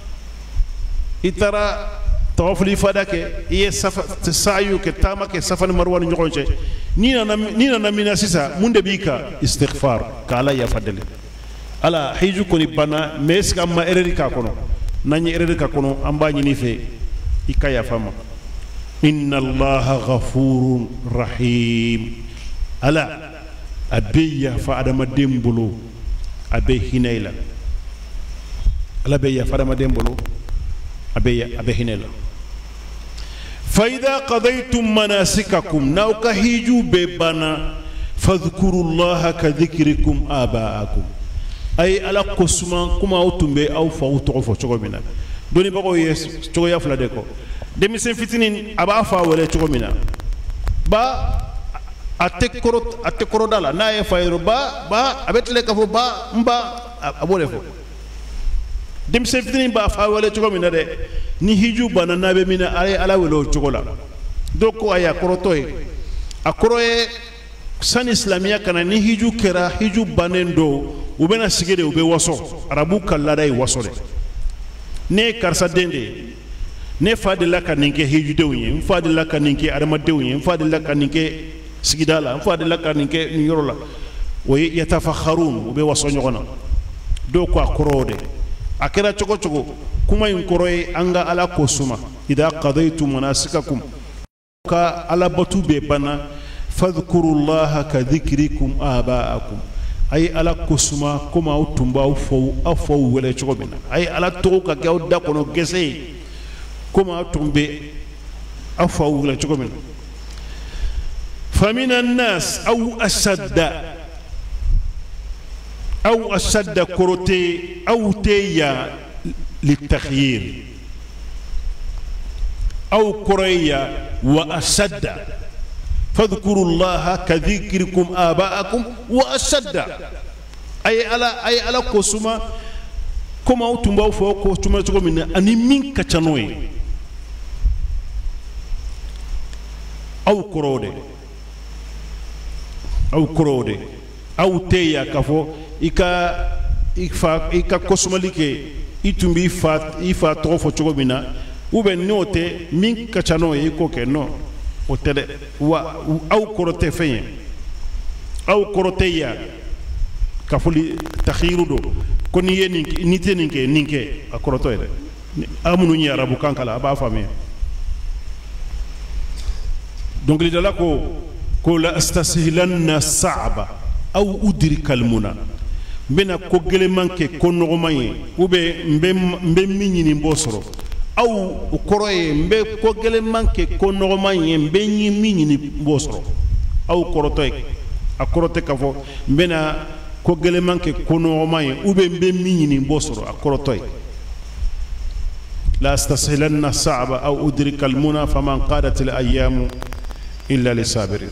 itara tawaful ifada ke iye safa sayu ke tama ke safan marwan nyokonche ni na ni na mina sisa munde bika istighfar kala ya fadele ala hiju ko ni bana mes kam ma ereri ka kono nani ereri ka kono amba ni fe ikaya fama inna allaha ghafurun rahim ala abiya fa adama dembolo abe hinayla ala beya fa adama dembolo abe abe hinayla fa idha qadaytum manasikakum nauka hiju bebana fadhkurullaha ka dhikrikum abaakum ay ala kosuma kuma utumbe au fa utofo chogomina doni bago yes chogo ya fula de ko demi sen fitinin aba fa wala chogo mina ba ate korot ate korodala na e fayro ba ba abetle ka fo ba mba abole fo demi sen fitinin ba fa wala chogo mina de ni hiju bana nabe mina ay ala wala chogo la doko aya korotoy akoroye san islamia kana ni hiju kera hiju banendo ubena sigede ube waso arabu kallada waso de ne karsa dende ne fadila ka ninke hiju dewye fadila ka ninke arama dewye fadila ka ninke sigidala fadila ka ninke nyorola way yatafakharun ube waso nyogona do ko akorode akira choko choko kuma yin koroy anga ala kosuma ida qadaytum manasikakum ka ala batu be bana fadhkurullaha ka dhikrikum abaakum ay ala kosuma kuma utumba ufo afo wele chogobina ay ala to ka gaw da kono gese kuma tumbe afo wele chogobina famina an-nas aw ashadda aw ashadda korote aw teya litakhyir aw koroya wa ashadda فاذكروا الله كذكركم آباءكم وأشد أي على أي على كوسما كما أتمنى فوق كوسما تقول من أني من كتنوي أو كرودة أو كرودة أو تيا كفو إكا إكفا إكا كوسما لك إتمبي فات إفا توفو تقول من وبن نوتة من كتنوي كوكنو otele wa au korote feye au korote ya kafuli takhiru do koni yeni nite ninke ninke akoroto ere amunu ni arabu kankala aba fami donc li dala ko ko la astashilanna sa'ba aw udrika almuna bena ko gele manke ko no maye ube mbe mbe minyini mbosoro aw koroye mbe ko gele manke ko normal mbe nyi minyini bosoro aw korotoy akorote kafo mbena ko gele manke ko normal ube mbe minyini bosoro akorotoy la astashilanna sa'ba aw udrika almuna faman qadat alayam illa lisabirin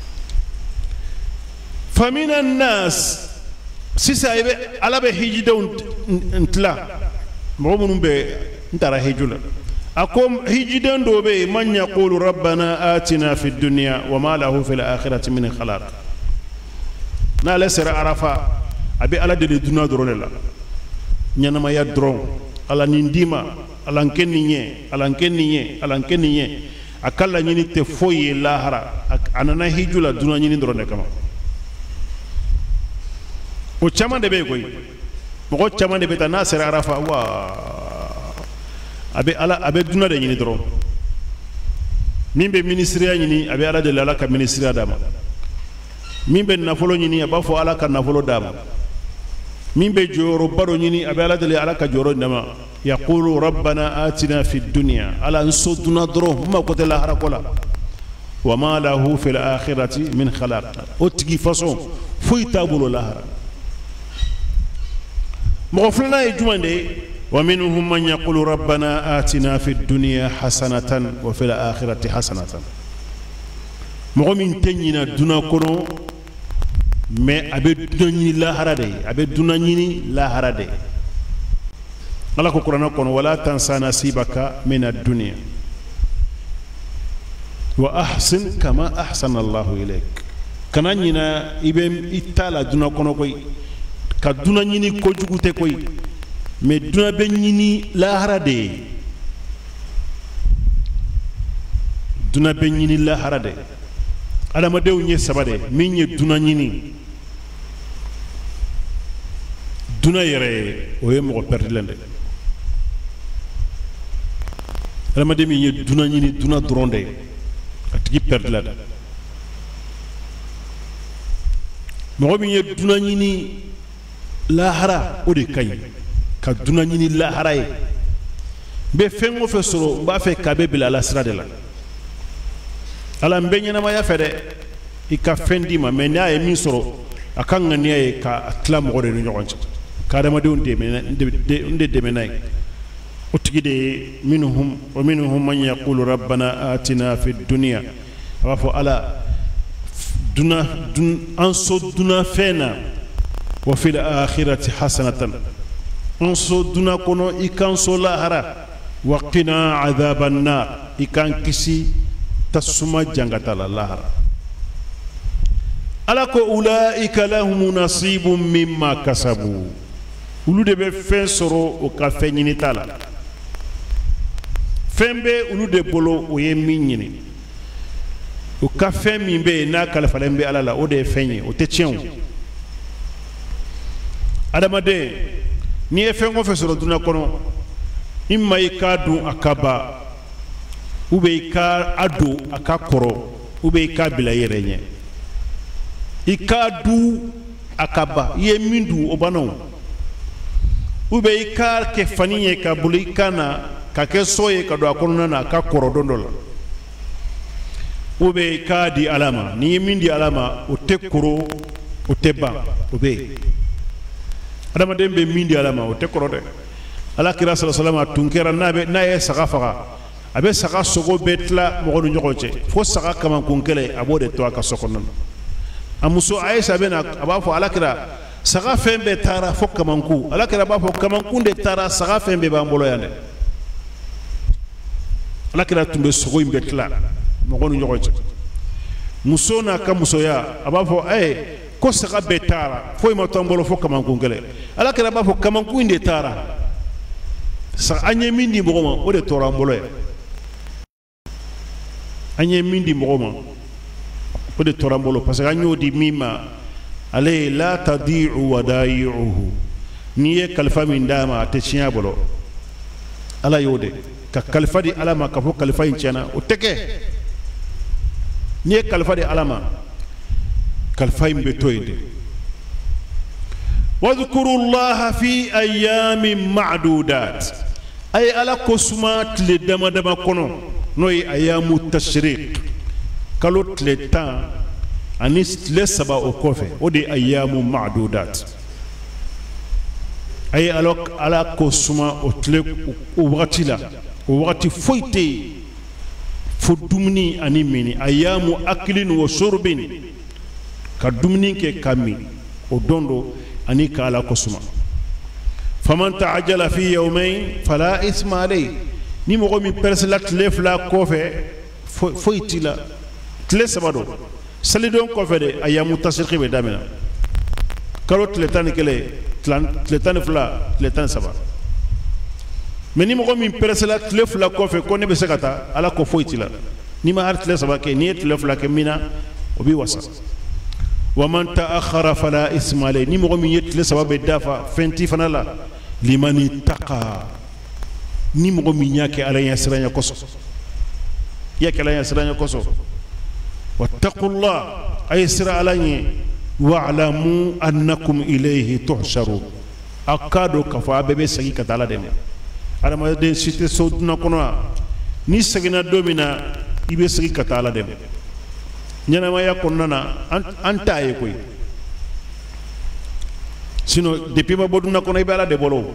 famina an-nas sisa ibe alabe hijidon ntla momunum be ntara hijula akom hijidan dobe man yaqulu rabbana atina fid dunya wama lahu fil akhirati min khalaq na la sira arafa abi ala de duna doronela nyanama ya dron ala nindima ala nkenniye ala nkenniye ala nkenniye akalla nyini te foye lahara anana hijula duna nyini dorone kama o chama de be koy mo chama de beta na sira arafa wa abe ala abe duna de nyini dron mimbe ministre nyini abe ala de la ka ministre dama mimbe nafolo nyini abafo ala ka nafolo dama mimbe joro baro nyini abe ala de ala ka joro dama yaqulu rabbana atina fid dunya ala ansuduna dro ma ko de la harakola wama lahu fil akhirati min khalaq otigi façon fuy tabulo la hara mo flana e jumande ومنهم من يقول ربنا آتنا في الدنيا حسنة وفي الآخرة حسنة مغمين تنينا دونا كونو مي أبي دوني لا هرادي أبي دونا نيني لا هرادي ala ko qur'ana kono wala tansa nasibaka min ad-dunya wa ahsin kama ahsana Allahu ilayk kana ñina ibe itala duna kono koy ka duna ñini ko jugute koy mais duna be ñini lahara de duna be ñini lahara de adama dew ñe sabade min ñe duna ñini duna yere o ye mo perdi lende adama de min ñe duna ñini duna dronde atigi perdi la mo min ñe duna ñini lahara o de kay ka duna ñini lahara ye be fengo fe soro mba fe kabe bila la sira de la ala mbe ñanama ya fe de i ka fendi ma mais n'a ye min soro a ka ŋaniya ye ka tila mɔgɔ de ni ɲɔgɔn cɛ ka adamadenw de dɛmɛ n'a ye o tigi de ye minhum wa minhum man yaqulu rabbana atina fi dunya a b'a fɔ ala duna dun an so duna fɛn na wa fil akhirati hasanatan an so duna kɔnɔ i kan so lahara wa qina adhaban nar i kan kisi tasuma jangata la lahara ala ko ulaika lahum nasibun mimma kasabu ulu de be fen soro o ka fen ɲini ta la fen be ulu de bolo o ye min ɲini o ka fen min be n'a kalifalen be ala la o de ye fen ye o tɛ tiɲɛ o adamaden n'i ye fen o fɛn sɔrɔ dunuya kɔnɔ i ma i k'a dun a ka ba ou bien i ka a don a ka kɔrɔ ou bien i k'a bila i yɛrɛ ɲɛ i k'a du a ka ba i ye min du o banna o ou bien i k'a kɛ fani ye ka bolo i kan na ka kɛ so ye ka don a kɔnɔna na a ka kɔrɔ don dɔ la ou bien i k'a di ala ma n'i ye min di ala ma o tɛ koro o tɛ ban o bɛ yen adamaden bɛ min di ala ma o tɛ kɔrɔ dɛ ala kira sallallahu alaihi wasallam tun kɛra n'a bɛ n'a ye saga faga a bɛ saga sogo bɛɛ tila mɔgɔ ni ɲɔgɔn cɛ fo saga kamankun kɛlɛ a b'o de to a ka so kɔnɔna na a muso ayisa bɛ na a b'a fɔ ala kira saga fɛn bɛɛ taara fo kamankun ala kira b'a fɔ kamankun de taara saga fɛn bɛɛ b'an bolo yan dɛ ala kira tun bɛ sogo in bɛɛ tila mɔgɔ ni ɲɔgɔn cɛ muso n'a ka musoya a b'a fɔ ɛɛ ko saga bɛɛ taara foyi ma to an bolo fo kamankun kɛlɛ ala kira b'a fɔ kamankun in de taara an ye min di mɔgɔ ma o de tora an bolo yan an ye min di mɔgɔ ma o de tora an bolo parce que an y'o di min ma ale ye la tadi'u wada'i'uhu n'i ye kalifa min d'a ma a tɛ tiɲɛ a bolo ala y'o de ka kalifa di ala ma ka fɔ kalifa in tiɲɛna o tɛ kɛ n'i ye kalifa di ala ma kalifa in bɛ to yen de wadhkuru llaha fi ayyamin ma'dudat ay ala ko suma tile dama dama kɔnɔ n'o ye ayamu tashriq kalo tile tan ani tile saba o kɔfɛ o de ayamu ma'dudat ay ala ala ko suma o tile o wagati la o wagati foyi tɛ yen fo dumuni ani mini ayamu aklin wa shurbin ka dumuni kɛ ka min o don do ani ka ala ko suma faman ta'ajjala fi yawmayn fala isma alayhi ni mɔgɔ min pɛrɛsila tile fila kɔfɛ foyi t'i la tile saba don salidon kɔfɛ de ayamu tashriqi bɛ daminɛ kalo tile tan ni kelen tile tan ni fila tile tan ni saba mais ni mɔgɔ min pɛrɛsila tile fila kɔfɛ ko ne bɛ se ka taa ala ko foyi t'i la ni ma hali tile saba kɛ n'i ye tile fila kɛ min na o b'i wasa wa man ta'akhkhara fala isma alayhi ni mɔgɔ min ye tile saba bɛ dafa fɛn ti fana la liman ittaqa ni mɔgɔ min y'a kɛ ala ɲɛ siranya kosɔn i y'a kɛ ala ɲɛ siranya kosɔn wattaqullah a ye sira ala ɲɛ wa'lamu annakum ilayhi tuhsharun a k'a dɔn k'a fɔ a bɛɛ bɛ segin ka taa ala dɛmɛ adamaden si tɛ so dunan kɔnɔ yan n'i seginna don min na i bɛ segin ka taa ala dɛmɛ ɲɛnamaya kɔnɔna na an t'a ye koyi sinon depuis ma bɔ dunan kɔnɔ i bɛ ala de bolo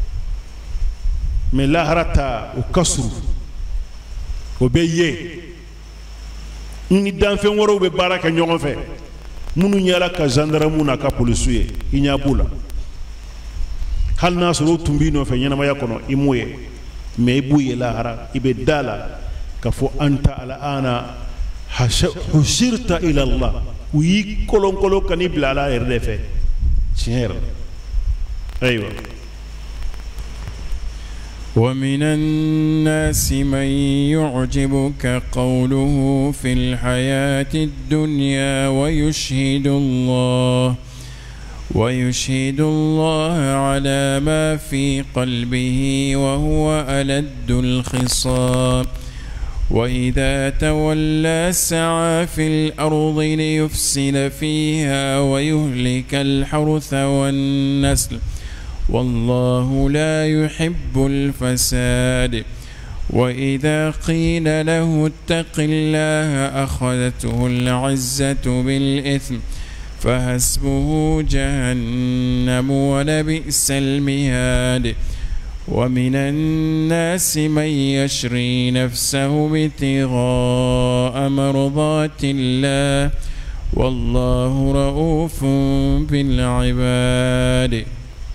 mais lahara ta o ka surun o bɛ ye ni danfɛn wɛrɛw bɛ baara kɛ ɲɔgɔn fɛ minnu yala ka gendarme n'a ka polisiw ye i ɲɛ b'u la hal nasuru tumbino fe nyana maya kono imuye me buye la hara ibe dala kafo anta ala ana hushirta ila Allah wi kolon kolon kanibla ala erdefe شهر أيوة. ومن الناس من يعجبك قوله في الحياة الدنيا ويشهد الله ويشهد الله على ما في قلبه وهو ألد الخصام وإذا تولى سعى في الأرض ليفسد فيها ويهلك الحرث والنسل والله لا يحب الفساد وإذا قيل له اتق الله أخذته العزة بالإثم فحسبه جهنم ولبئس المهاد ومن الناس من يشري نفسه ابتغاء مرضات الله والله رؤوف بالعباد.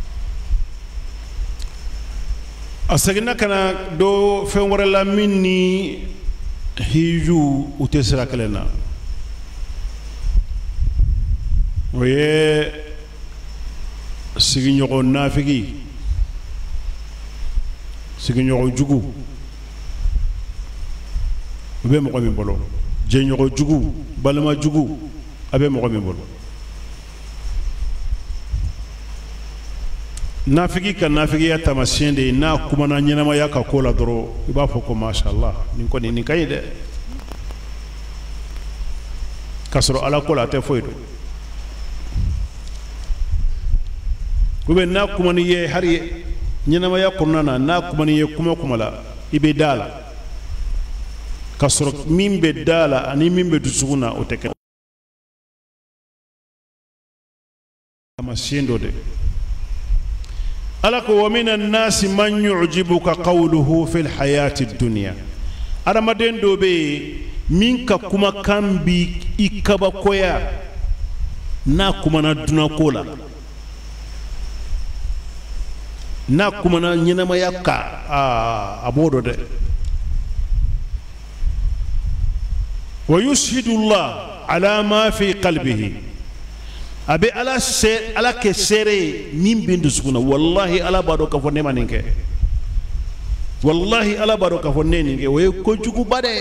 أسألنا كنا دو فمر الله مني هيجو وتسرق لنا ويه سجن يقول نافقي sigi ñoxo jugu be mo min bolo je ñoxo jugu balma jugu abe mo min bolo nafigi kan nafigi ya tamasien de na kuma na ñenama ya ka ko la doro iba fo ko mashallah ni ko ni kay de kasro ala ko la te foydo ko be na kuma ni ye har ye ñenama ya kurna na kuma ni ye kuma kuma la ibe dala kasro mimbe dala ani mimbe dusuguna o teke tamasien de alako wa minan nasi man yu'jibuka qawluhu fil hayati dunya adamaden do be min ka kuma kambi ikaba koya na kuma na duna kola na kuma na nyinama yakka a abodo de wa yushhidu Allah ala ma fi qalbihi abe ala se ala ke sere min bindu sukuna wallahi ala bado ka fo nema ninke wallahi ala bado ka fo neninge way ko jugu bade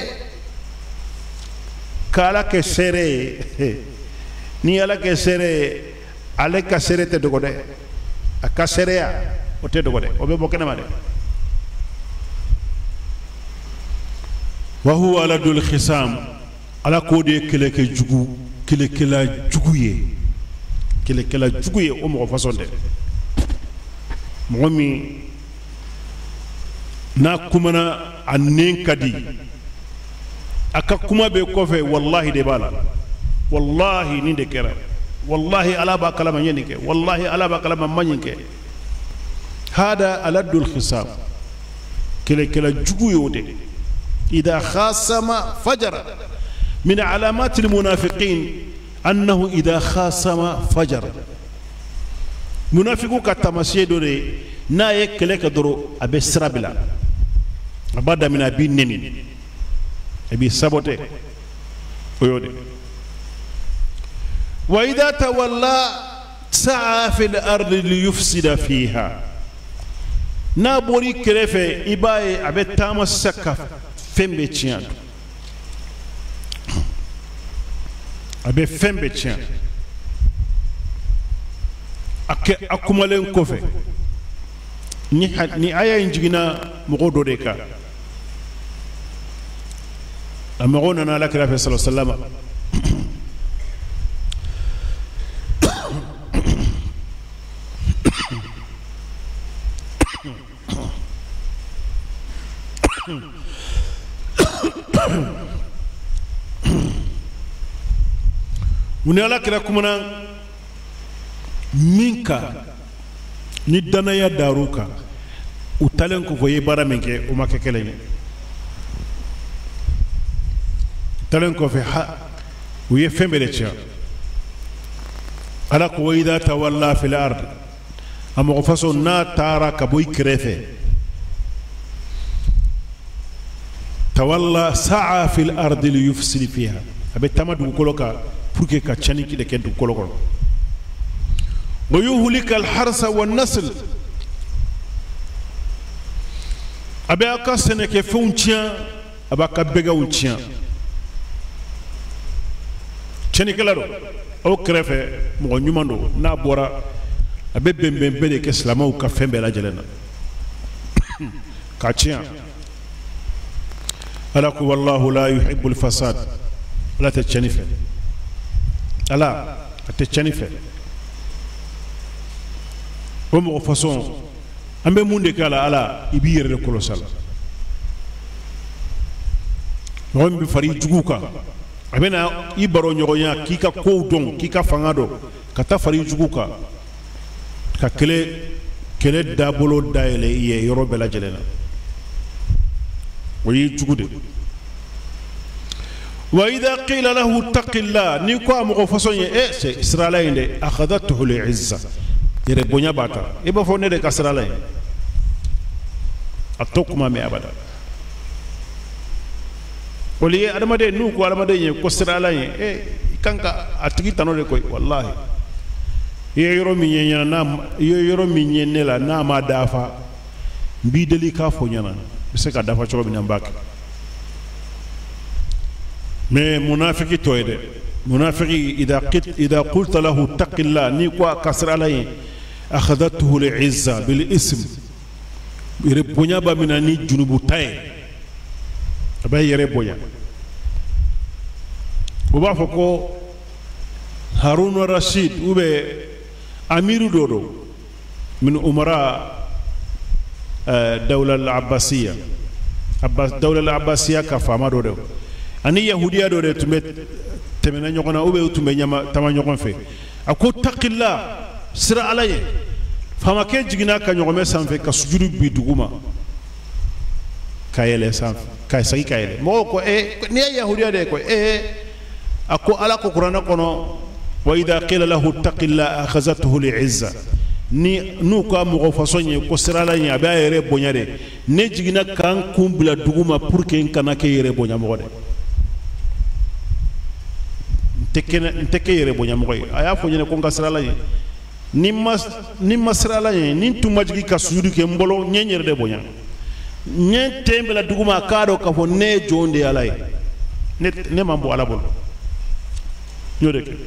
kala ke sere ni ala ke sere ale ka sere te dogo de aka sere ya o te dogo de o be bokena ma de wa huwa aladul khisam ala ko de kele ke jugu kele kela juguye kele kela juguye o mo façon de momi na kumana annen kadi aka kuma be ko fe wallahi de bala wallahi ni de kera wallahi ala ba kalama yenike wallahi ala ba kalama manyinke hada aladul khisam kele kela juguye de idha khasama fajara min alamat almunafiqin أنه إذا خاصم فجر منافقو كتماشي دوري نا يكلك درو أبي سرابلا بعد من أبي نمي أبي سبوتة ويودي وإذا تولى سعى في الأرض ليفسد فيها نابوري كرفة إباي أبي تامسك فم بيتشيان abe fembe tiens ak akumalen kofe ni ni aya injigina mo do de ka amagona na la kala sallallahu alaihi wasallam mune ala kira kumana minka ni danaya daruka utalen ko foye bara menke o make kelene talen ko fe ha wiye fembele tia ala ko wida tawalla fil ard amo faso na tara kaboy krefe tawalla sa'a fil ardi li yufsid fiha abe tamadu koloka pour que ka chani ki de ken du koloko wa yuhlika al harsa wan nasl abe aka seneke funtia abaka bega untia chani kelaro o krefe mo nyumando na bora abe bembembe de ke islamaw ka fembe la jelena ka tia alaku wallahu la yuhibbul fasad la te chani fe ala te chani fe o mo façon ambe munde kala ala ibi yere kolosal non bi fari juguka abena ibaro nyogonya kika ko don kika fangado kata fari juguka ka kele kele dabolo daele ye yoro bela jelena wayi jugude wa idha qila lahu taqilla ni ko am façon ye e c'est israël inde akhadathu al-izza yere bonya bata e ba fo ne de kasrala atokuma me abada wali adamade nu ko adamade ye ko sirala ye e kanka atigi tanore koy wallahi ye yoro mi nyenya na ye yoro mi nyenne la na ma dafa mbi deli ka fo nyana se ka dafa chobi na mbak mais munafiki toyde munafiki idha qit idha qulta lahu taqilla ni ko kasrala ye akhadathu al-izza bil ism yere bonya ba minani junubu tay abay yere bonya o ba foko Harun Rashid ube amiru dodo min umara dawla al-abbasiyya abbas dawla al-abbasiyya ka fama dodo ani yahudiya dodo tumbe temena nyokona ube tumbe nyama tama nyokon fe ako taqilla sira alaye fama ke jigina ka nyogome sanfe ka sujudu bi duguma kayele sanfe kay sagi kayele mo ko e ni yahudiya de ko e ako ala ko qur'ana kono wa idha qila lahu taqilla akhazathu li'izza ni nu ko mo fasonye ko sira alaye abe yere bonyade ne jigina kan kumbla duguma pour que kana ke yere bonya mo de tekena teke yere bonya mo aya fo nyene ko ngasira alaye ni mas ni masrala ye ni tumajigi ka sujudu ke mbolo nyenyere de bonya nye tembe la duguma kado ka fo ne jonde alay ne ne mambo ala bol nyode ke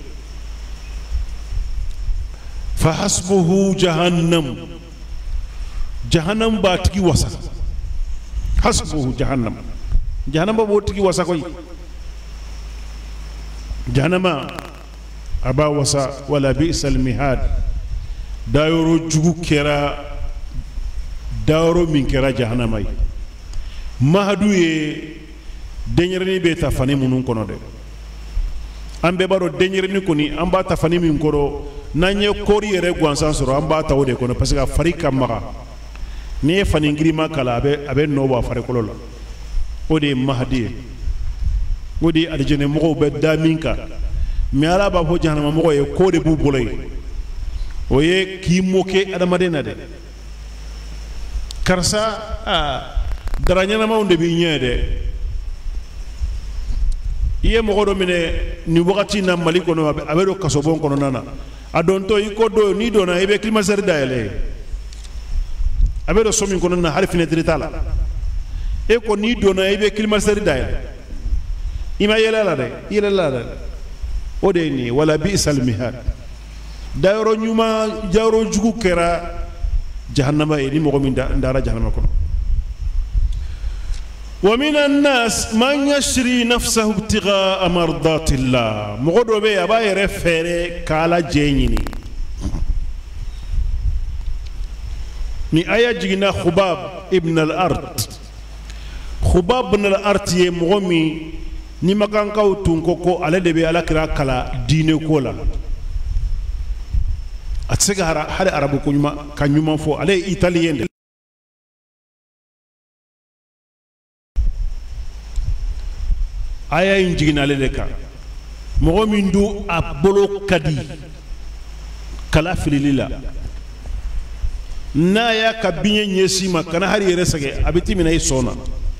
fa hasbuhu jahannam jahannam ba tigi wasa hasbuhu jahannam jahannam ba tigi wasa koy jahannama aba wasa wala bi'sal mihad dayoro jugu kera dayoro min kera jahannamay mahadu ye denyerni be ta fani munun kono de ambe baro denyerni koni amba ta fani min koro nanye kori yere gwansan soro amba ta wode kono parce que farika maga ni fani ngirima kala abe abe no wa fare kolola ode mahdi odi aljene mo be daminka mi ala ba fo jahannama mo ye ko de bu bolay o ye ki moke adamade na de karsa a daranyana ma onde bi nyede iye mo do mine ni wakati na maliko no abe do kasobon kono nana adonto iko do ni do na ebe climatiseur daele abe do somi kono na harfine tritala e ko ni do na ebe climatiseur daele ima yela la de yela la de odeni wala bi'sal mihad dayro nyuma jawro jugu kera jahannama e ni mo min dara jahannama kono wa minan nas man yashri nafsahu ibtigha'a mardatillah mo do be abaye refere kala jenyini ni aya jigina khubab ibn al-ard khubab ibn al-ard ye mo mi ni makankaw tun ko ko ale de be ala kira kala dine ko la atsega hara hada arabu ko nyuma kanyuma fo ale italien aya injigina le de ka mo min du abolo kadi kala filila na ya ka biɲɛ ɲɛsi ma kana hari yɛrɛ sɛgɛ a bɛ timina i sɔnna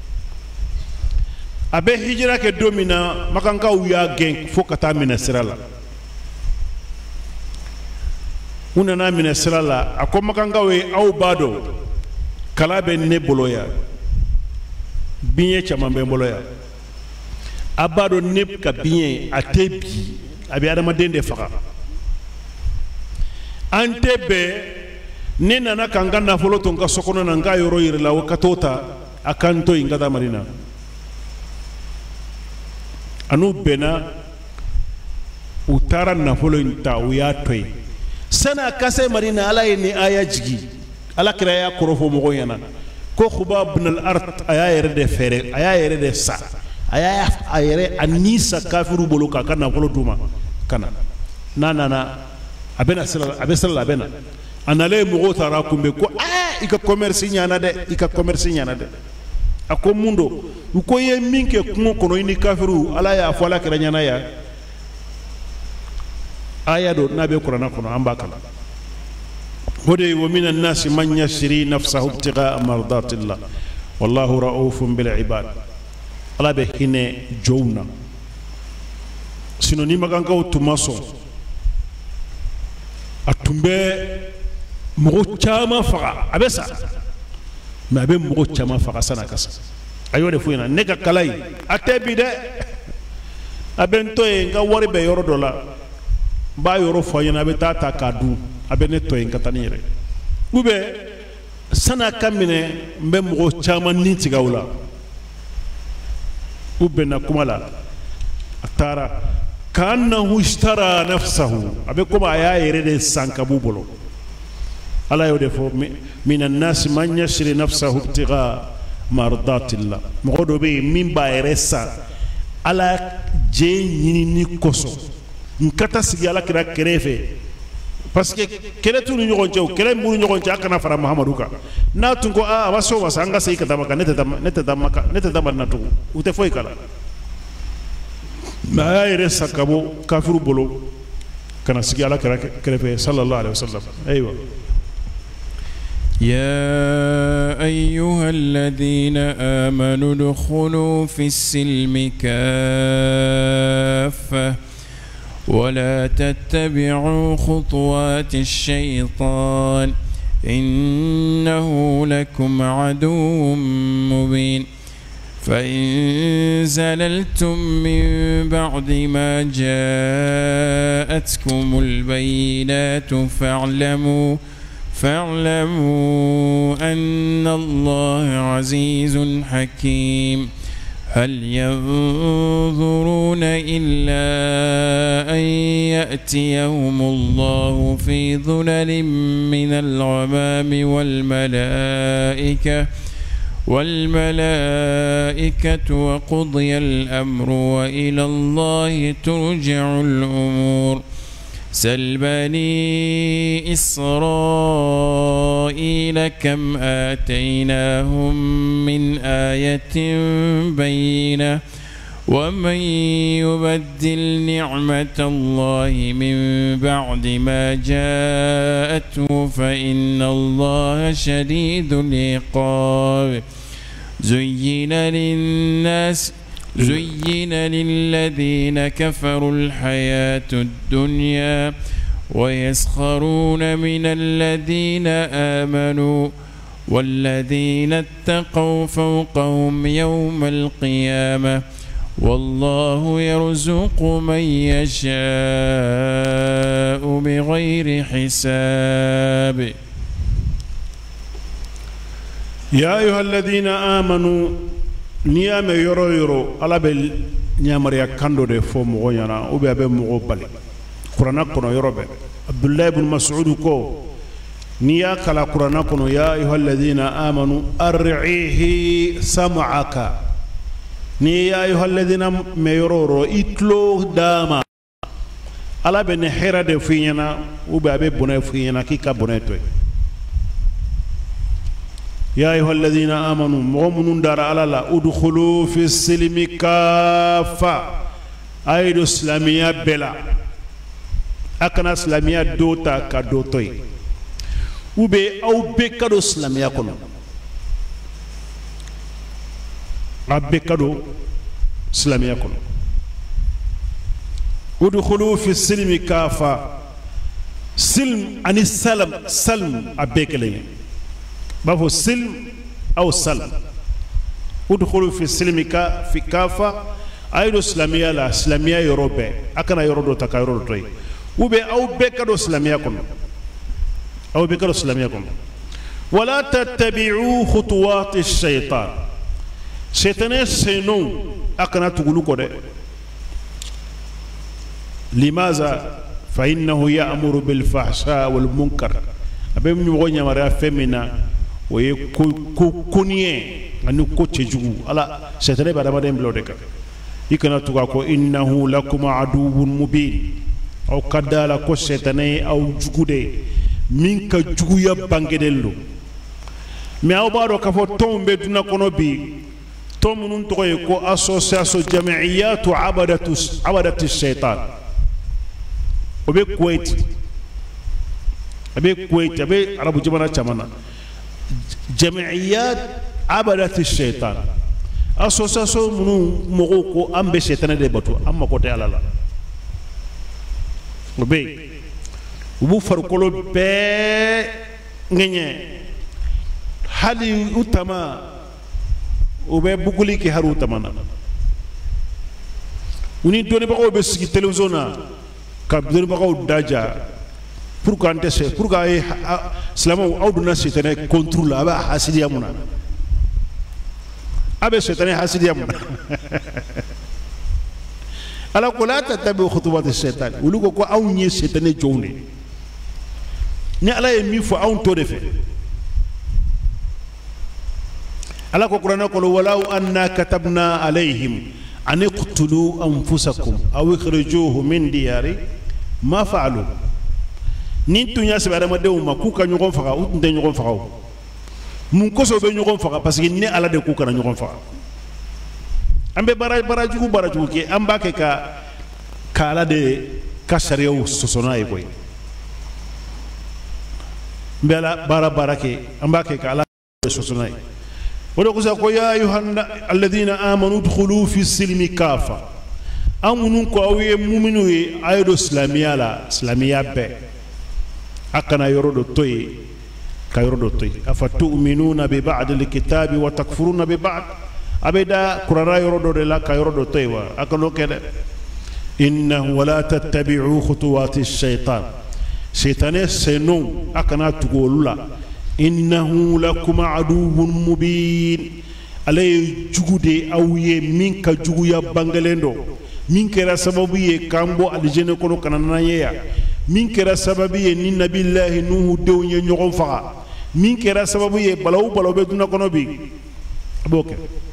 a bɛ hijira kɛ don min na makankaw y'a gɛn fo ka taa minɛ sira la u nana minɛ sira la a ko makankaw ye aw b'a dɔn kala bɛ ne bolo yan biɲɛ caman bɛ n bolo yan a b'a dɔn ne ka biɲɛ a tɛ bi a bɛ adamaden de faga an tɛ bɛɛ ne nana ka n ka nafolo to n ka so kɔnɔ na n ka yɔrɔ yɛrɛ la o ka t'o ta a ka n to yen n ka taa Madina a n'u bɛnna u taara nafolo in ta u y'a to yen sani a ka se Madina Ala ye ni aya jigi Ala kira y'a kɔrɔ fɔ mɔgɔw ɲɛna ko Khubayb ibn al-Arat a y'a yɛrɛ de fɛrɛ a y'a yɛrɛ de sa a y'a a yɛrɛ a ni sa kafiru bolo k'a ka nafolo d'u ma ka na n'a nana a bɛ na sira la a bɛ sira la a bɛ na a nalen mɔgɔw taara kunbɛn ko aa i ka commerce ɲana dɛ i ka commerce ɲana dɛ a ko mun don u ko i ye min kɛ kungo kɔnɔ i ni kafiru Ala y'a fɔ Ala kira ɲana ya aya do n'a bɛ kuranɛ kɔnɔ an b'a kalan o de ye wa mina nasi man yashri nafsahu ibtigaa mardatillah wallahu ra'ufun bil ibad Ala bɛ hinɛ jɔnw na sinon ni magankaw tun ma sɔn a tun bɛ mɔgɔ caman faga a bɛ sa mais a bɛ mɔgɔ caman faga san'a ka sa a y'o de fɔ ɲɛna ne ka kala in a tɛ bi dɛ a bɛ n to yen n ka wari bɛ yɔrɔ dɔ la n b'a yɔrɔ fɔ a ɲɛna a bɛ taa ta k'a dun a bɛ ne to yen ka taa ni yɛrɛ ou bien san'a ka minɛ n bɛ mɔgɔ caman ni tigɛ o la u bɛnna kuma la a taara k'annahu ishtara nafsahu a bɛ komi a y'a yɛrɛ de san ka b'u bolo Ala y'o de fɔ minan nasi man yashri nafsahu ibtigaa mardatillah mɔgɔ dɔ bɛ yen min b'a yɛrɛ san Ala jɛ ɲinini kosɔn n ka taa sigi Ala kira kɛrɛfɛ parce que kɛlɛ t'u ni ɲɔgɔn cɛ o kɛlɛ min b'u ni ɲɔgɔn cɛ a kana fara Muhamadu kan n'a tun ko aa a b'a sɔn wasa an ka segin ka taa Maka ne tɛ taa ne tɛ taa Maka ne tɛ taa Madina tugun u tɛ foyi kala mais a y'a yɛrɛ san ka bɔ kafiru bolo ka na sigi Ala kira kɛrɛfɛ sallallahu alaihi wasallam ayiwa يا أيها الذين آمنوا ادخلوا في السلم كافة ولا تتبعوا خطوات الشيطان إنه لكم عدو مبين فإن زللتم من بعد ما جاءتكم البينات فاعلموا فاعلموا أن الله عزيز حكيم هل ينظرون إلا أن يأتيهم الله في ظلل من الغمام والملائكة والملائكة وقضي الأمر وإلى الله ترجع الأمور سل بني إسرائيل كم آتيناهم من آية بينة ومن يبدل نعمة الله من بعد ما جاءته فإن الله شديد العقاب زين للناس زين للذين كفروا الحياة الدنيا ويسخرون من الذين آمنوا والذين اتقوا فوقهم يوم القيامة والله يرزق من يشاء بغير حساب يا أيها الذين آمنوا نيام يرو يرو على بال نيامريا كاندو دي فو مغو يانا او بي ابي مغو بالي قران كونو يرو بي عبد الله بن مسعود كو نيا كلا قران كونو يا ايها الذين امنوا ارعيه سمعك نيا ايها الذين ميرورو اتلو داما على بن حيره دي فينا او بي ابي بوني فينا كي كابوني توي يا أيها الذين آمنوا مؤمنون دار على لا ادخلوا في السلم كافة أيد إسلامية بلا أكنا إسلامية دوتا كدوتوي ube au bekado islamia kono abekado islamia kono udkhulu fi silmi kafa silm ani salam salm abekele bafo silm au salam udkhulu fi silmi ka fi kafa aydo islamia la islamia yorobe akana yorodo takayro toy ube au bekado islamia kono au bekado islamia kono wala tattabi'u khutuwat ash-shaytan shaytan seno akana tugulu ko de limaza fa innahu ya'muru bil fahsha wal munkar abem ñu wonya mara femina waye ko kuniye anu ko cejugu ala shaytan ba dama dem blode ka ikana tuga ko innahu lakum aduwwun mubin aw kadala ko shaytanay aw jugude min ka juguya bangedello mi aw baro ka fo tombe duna kono bi tom nun to ko association jami'iyat abadatu abadatu shaytan obe kuwait abe kuwait abe arabu jamana chamana jami'iyat abadatu shaytan association munu mogo ko ambe shaytan de batu amma ko te alala obe ubu farkolo be ngenye hali utama ube buguli ki haru tamana uni doni bako be sigi television na ka doni bako daja pour que ante se pour que islamo awduna setene contrôle aba hasidiya muna abe setene hasidiya muna ala ko la tatabi khutuwat ash-shaytan ulugo ko aw ñe setene jowne ni ala e mi fo aw to defe ala ko qur'ana ko walaw anna katabna alayhim an iqtulu anfusakum aw ikhrijuhu min diyari ma fa'alu nin tunya se barama de ma ku ka ñugon faga ut nde ñugon faga mun ko so be ñugon faga parce que ni ala de ku kana ñugon faga ambe bara bara jugu bara jugu ke amba ke ka kala de kasariyo sosona e koy mbela bara bara ke amba ke kala sosona e wodo ko sa ko ya ayuhan alladhina amanu udkhulu fi silmi kafa amunun ko awiye mu'minu e aydo islamiyya la islamiyya be akana yorodo toy ka yorodo toy afatu'minuna bi ba'd alkitabi wa takfuruna bi ba'd abeda qur'ana yorodo de la ka yorodo toy wa akano kede innahu wala tattabi'u khutuwati ash-shaytan shaytane senu akana tugolula innahu lakum aduwwun mubin alay jugude awye min ka juguya bangalendo min kera sababu ye kambo aljene kono kanana yeya min kera sababu ye ni nabillahi nuhu dew nye ñogon faga min kera sababu ye balaw balaw be duna kono bi aboke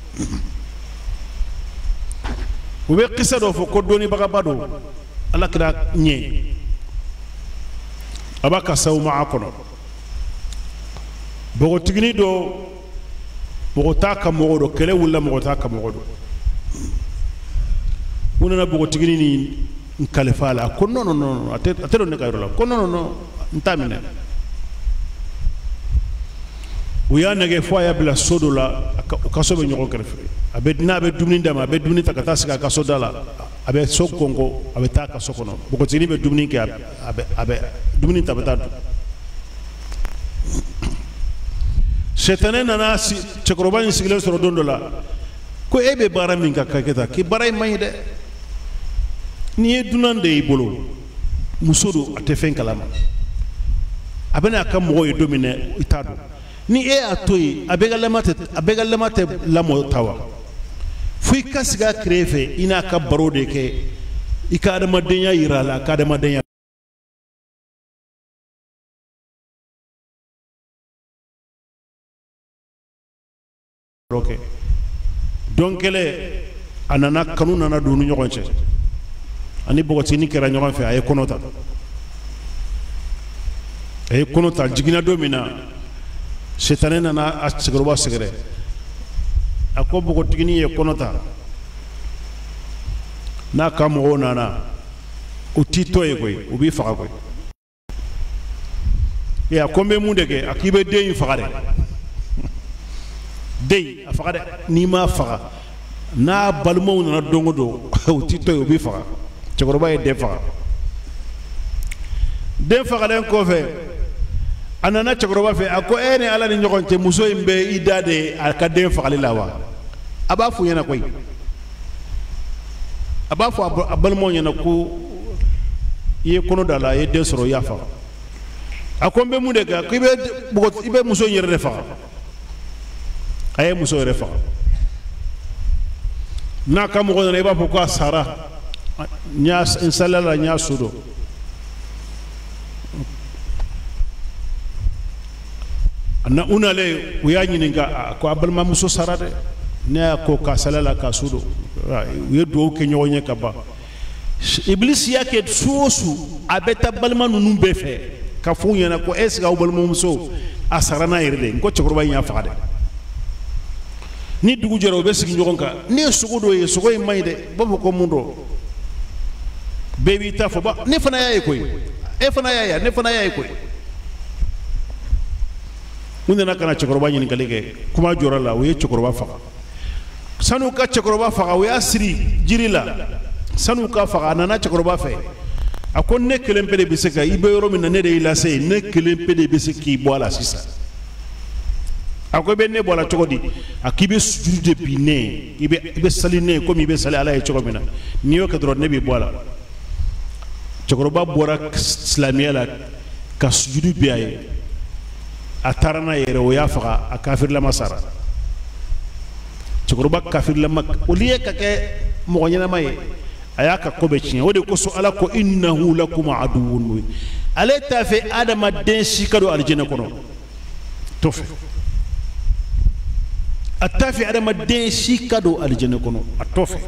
ube qissa do fo ko doni baga bado ala kida nye abaka saw ma kono bogo tigini do bogo taka mogo do kele wala mogo taka mogo do wona bogo tigini ni nkalefala ko non non non ate ate ne kayro la ko non non ntamine uya nage foya bila sodo la ka sobe nyoko krefe abedna be dumni ndama be dumni takata sika ka soda la abe sokongo abe taka sokono bogo tigini be dumni ke abe abe dumni tabata shetane nana si chekrobani sigile soro dondola ko ebe bara min ka kaketa ki bara may de ni dunande ibolo musodo atefen kalama abena kam mo e domine itado ni e atoyi abega lamate abega lamate lamo tawa fui kasiga krefe ina ka barode ke ikada madenya irala kada madenya ok donc ele anana kanu nana dunu ñogonce ani bogoti ni kera ñogon fe ay konota ay konota jigina domina setane nana a sigoroba sigere ako bogoti ni ye konota na kamo nana o tito e koy o bi faga koy e a kombe mu de ke akibe de faga de de a faga de ni ma faga na balmo na dongo do o tito yo bi faga cekoroba e de faga de faga den ko fe anana cekoroba fe ako ene ala ni nyogon te muso imbe idade aka de faga lawa aba fu yana koy aba fu balmo yana ko ye kono dala ye de soro ya faga akombe mu de ga kibe bugo ibe muso yere de faga aye muso yere faga na kam go na iba ko sara nya inshallah nya sudo na unale uyani ninga ko abal ma muso sara de ne ko ka salala ka sudo ye do ke nyonya ka ba iblis yake suosu abeta balma nunu befe ka fu yana ko esga ubal muso asarana irde ko chokro bay nya faade ni dugu jero be sigi nyogonka ni sugudo ye sugo e mayde bobo ko mundo bebi tafo ba ne fana yaye koy e fana yaye ne fana yaye koy mun na kana chokro bay ni kalege kuma jorala wo ye chokro ba faga sanu ka chokro ba faga wo ya siri jirila sanu ka faga nana chokro ba fe akon ne kelen pede biseka ibe yoro min ne de ilase ne kelen pede biseki bo ala sisa akobe ne bo ala chokodi akibe sujudu de pine ibe ibe saline comme ibe sali ala e chokomina niyo ka dro ne bi bo ala chokro ba bora islamia la ka sujudu bi ay atarana yere o ya faga akafir la masara chokro ba kafir la mak oliye ka ke mo nyana may ayaka kobe cin wode ko so ala ko innahu lakum aduwwun mubin aleta fe adama den shikado aljanna kono tofe atafi adama den shikado aljanna kono atofe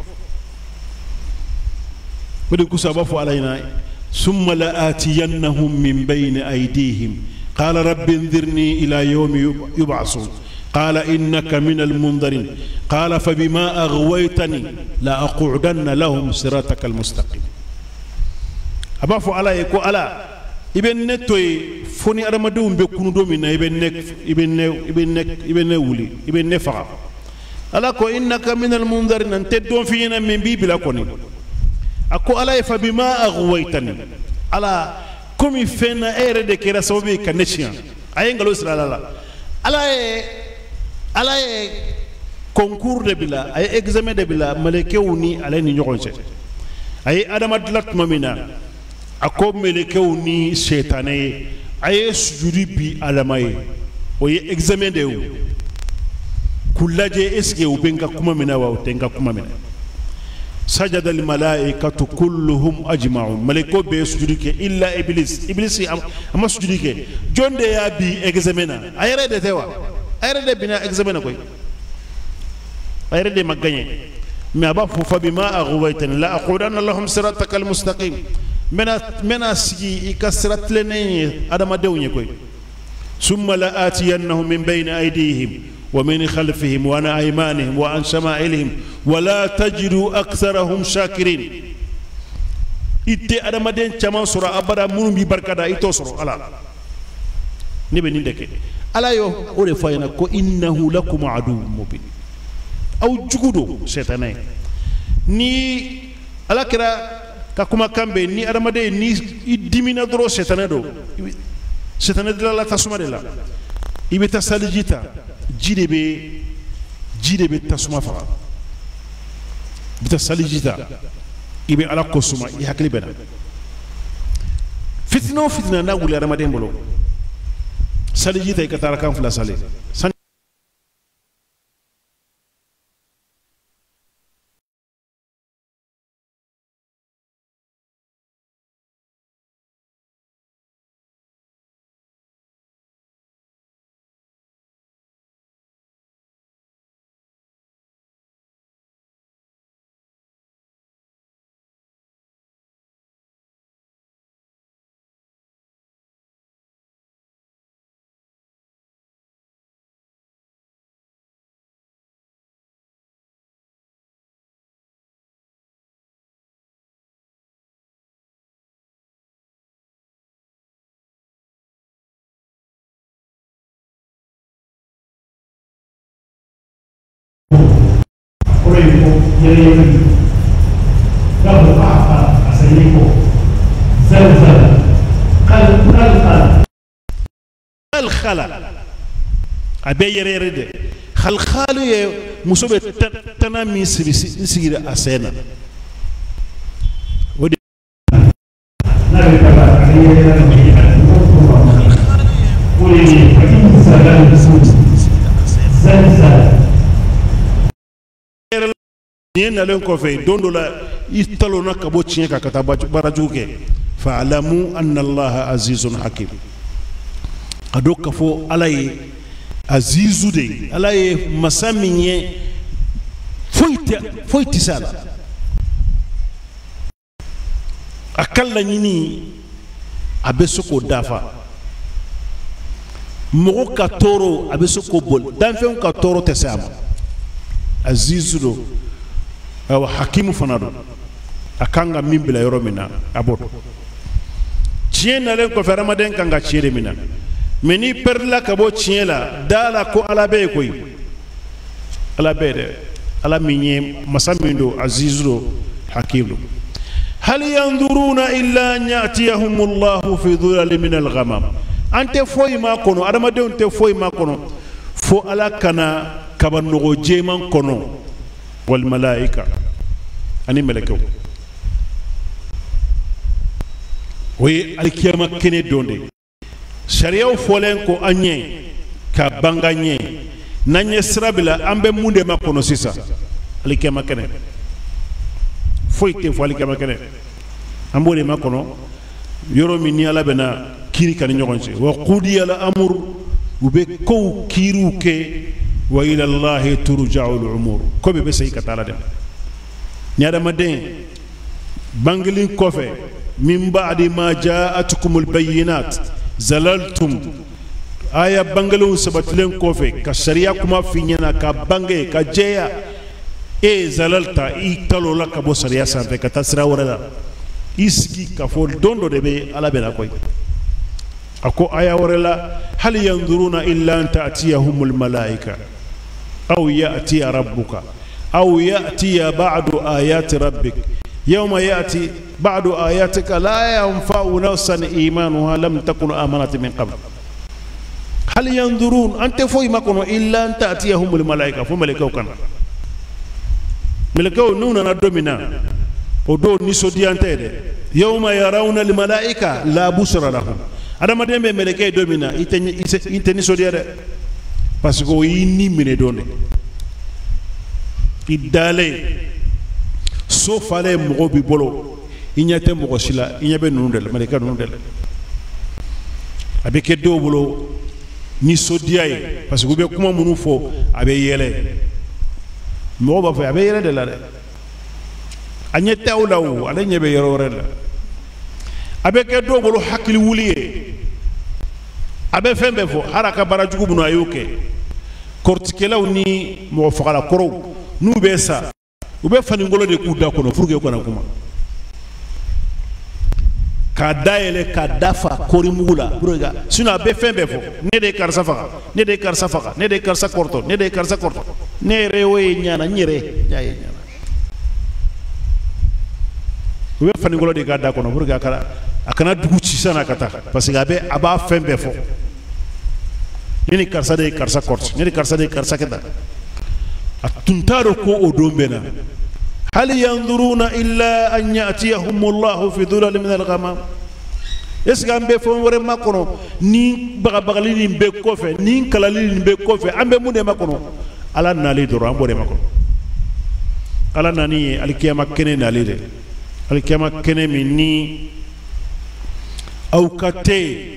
wode ko sabafu alayna summa la atiyannahum min bayni aydihim qala rabbi anzirni ila yawmi yub'asun قال إنك من المنذرين قال فبما أغويتني لا أقعدن لهم صراطك المستقيم أبافو على يكو على ابن نتوي فوني أرمدوم بكونو دومينا ابن نك ابن نك ابن نك ابن نولي ابن نفع على كو إنك من المنذرين أنت دوم فينا من بيبلا كوني أكو على فبما أغويتني على كومي فينا إيرد كيرا سوبي كنشيان أين قالوا سلا لا على ala ye concours de bila ay examen de bila melekew ni ala ni ñogon se ay adama dilat mamina ako melekew ni shaytané ay sujudi bi alamay o ye examen de wu kulaje eske u benga kuma mina wa tenga kuma mina sajada al malaikatu kulluhum ajma'un maleko be sujudi ke illa iblis iblis am sujudi ke jonde ya bi examena ayre de tewa ayre de bina examena koy ayre de magagné mais aba fu fa bima aghwaytani la aqudanna lahum siratakal mustaqim mena mena sigi ikasrat lene adama dewñe koy summa la atiyannahum min bayni aydihim wa min khalfihim wa an aymanihim wa an shama'ilihim wa la tajidu aktharahum shakirin itte adama den chaman sura abada munum bi barkada ito sura ala ni be ni deke ala yo o de fayna ko innahu lakum aduwwun mubin aw jugudo setane ni ala kira ka kuma kambe ni adamade ni dimina dro setane do setane de la tasuma de la ibe tasalijita jide be jide be tasuma fa bi tasalijita ibe ala kosuma i hakli bena fitno fitna na wuli adamade mbolo salijita ikatara kan fula sale Oreiko yele gabu aka asayiko zalzala qal qal qal al khala abe yere yere de khal khalu ye musobe tana mi sigi sigi asena wodi na be taba yele na mi wodi hakim salam zalzala ni na len ko fe dondo la italo na kabo cien ka kata barajuke fa alamu anna allah azizun hakim ado kafo alay azizu de alay masaminye foita foiti sala akalla nyini abesoko dafa mogo ka toro abesoko bol danfen ka toro tesama azizu do awa hakimu fanado akanga mimbila yoro mina aboto chien na len ko feramaden kanga chiere mina meni perla kabo chien la dala ko alabe koy alabe de ala minye masamindo azizu hakimu hal yanzuruna illa an ya'tiyahum Allah fi dhulal min al-ghamam ante foy ma kono adamaden te foy ma kono fo ala kana kabanogo jeman kono wal malaika ani meleko way alkiyama kene donde sharia folen ko anye ka banganye nanye srabila ambe munde makono sisa alkiyama kene foyte fo alkiyama kene ambole makono yoro mi ni ala bena kiri kan nyogonse wa qudiya al amr ube ko kiruke wa ila allah turja'u al umur ko be sey katala dem nyaada maden banglin kofe min ba'di ma ja'atukum al bayyinat zalaltum aya bangalun sabatlen kofe ka sharia kuma finyana ka bange ka jeya e zalalta i talo la ka bo sharia sanfe ka tasra wala iski ka fol dondo de be ala bela koy ako aya wala hal yanzuruna illa an ta'tiyahumul malaika aw ya'ti rabbuka aw ya'ti ba'du ayati rabbik yawma ya'ti ba'du ayatika la yanfa'u nafsan imanuha lam takun amanat min qabl hal yanzurun ante foy makono illa an ta'tiyahumul malaika fo malakaw kana malakaw nuna na domina o do nisodiante de yawma yarawna al malaika la busra lahum adama dembe meleke domina ite ite nisodiade parce que yini mine donne idale so fale mo bi bolo inyate mo sila inyabe nundel meleka nundel abeke do bolo ni sodiaye parce que be kuma munu fo abe yele mo ba fa abe yele de la de anye tawlaw ala nyebe yoro rel abeke do bolo hakili wuliye abe fembe fo haraka barajugu bunu ayoke kortikelaw ni mo fakala koro nu be sa ube fani ngolo de ku da kono furge ko na kuma ka daele ka dafa kori mugula buruga sino abe fembe fo ne de karsa faka ne de karsa faka ne de karsa korto ne de karsa korto ne rewe nyana nyire nyaye nyana ube fani ngolo de ka da kono buruga kala akana dugu ci sana kata parce que abe aba fembe fo ni karsa de karsa korto ni karsa de karsa keda atuntaro ko odombena hal yanzuruna illa an ya'tiyahum Allah fi dhulal min al-ghamam esga ambe fo wore makono ni baga bagali ni be kofe ni kalali ni be kofe ambe munde makono ala nali doro ambore makono ala nani alkiyama kene nali de alkiyama kene minni awkate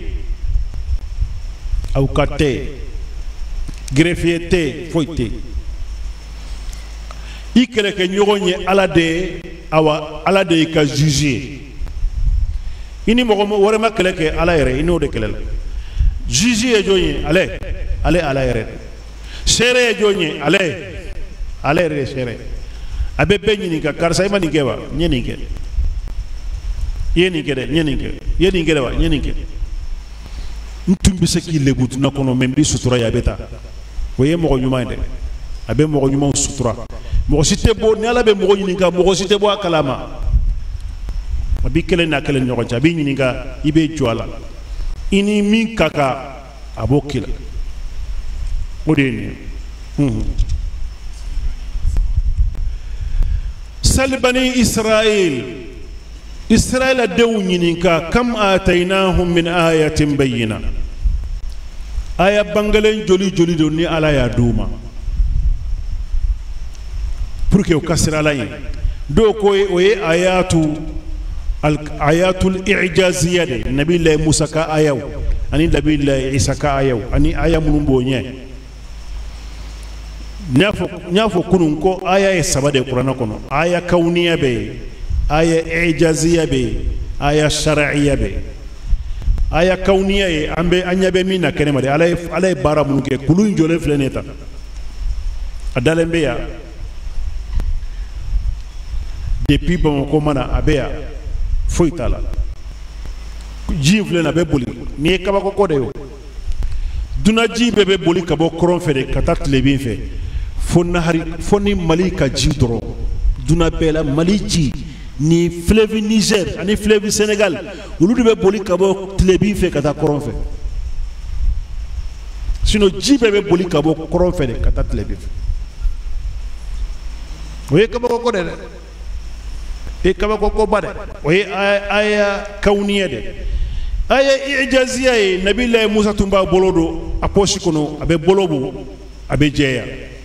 awkate greffiete foite ikele ke nyogonye ala de awa ala de ka juger ini mo wore makele ke ala yere ino de kelel juger joye ale ale ala yere sere joye ale ale re sere abe benyi ni ka karsa imani kewa nyeni ke yeni ke de nyeni ke yeni ke de wa nyeni ke ntumbi se ki lebutu na kono membi sutura ya beta woye mo nyuma de abe mo nyuma sutura mo site bo ne ala be mo nyinga mo site bo kalama abi kelen na kelen nyoko jabi nyinga ibe joala ini min kaka abokila odeni hmm sal bani israil israil dew nyinga kam atainahum min ayatin bayyina aya bangalen joli joli do ni ala ya duma pour que o kasira la yin do ko o ye ayatu al ayatul i'jaziyya de nabi la musa ka ayaw ani nabi la isa ka ayaw ani aya mun bonye nyafo nyafo kunun ko aya e sabade qur'ana kono aya kauniya be aya i'jaziyya be aya shar'iyya be aya kauniya e ambe anyabe mina kene mari alay alay bara mun ke kulun jole fleneta adalembe ya depuis bon ko mana abeya foitala ji flena be boli ni kaba ko ko de yo duna ji be be boli kabo kron fere katat lebin fe fonna hari fonni mali ka ji doro duna bela mali ji ni fleuve Niger ani fleuve Sénégal ulu be boli kabo lebin fe kata kron fe sino ji be be boli kabo kron fere katat lebin fe oye kaba ko ko de e kaba ko ko bade oye aya kauniya de aya i'jaziya e nabillahi Musa tumba bolodo aposhi kono abe bolobo abe jeya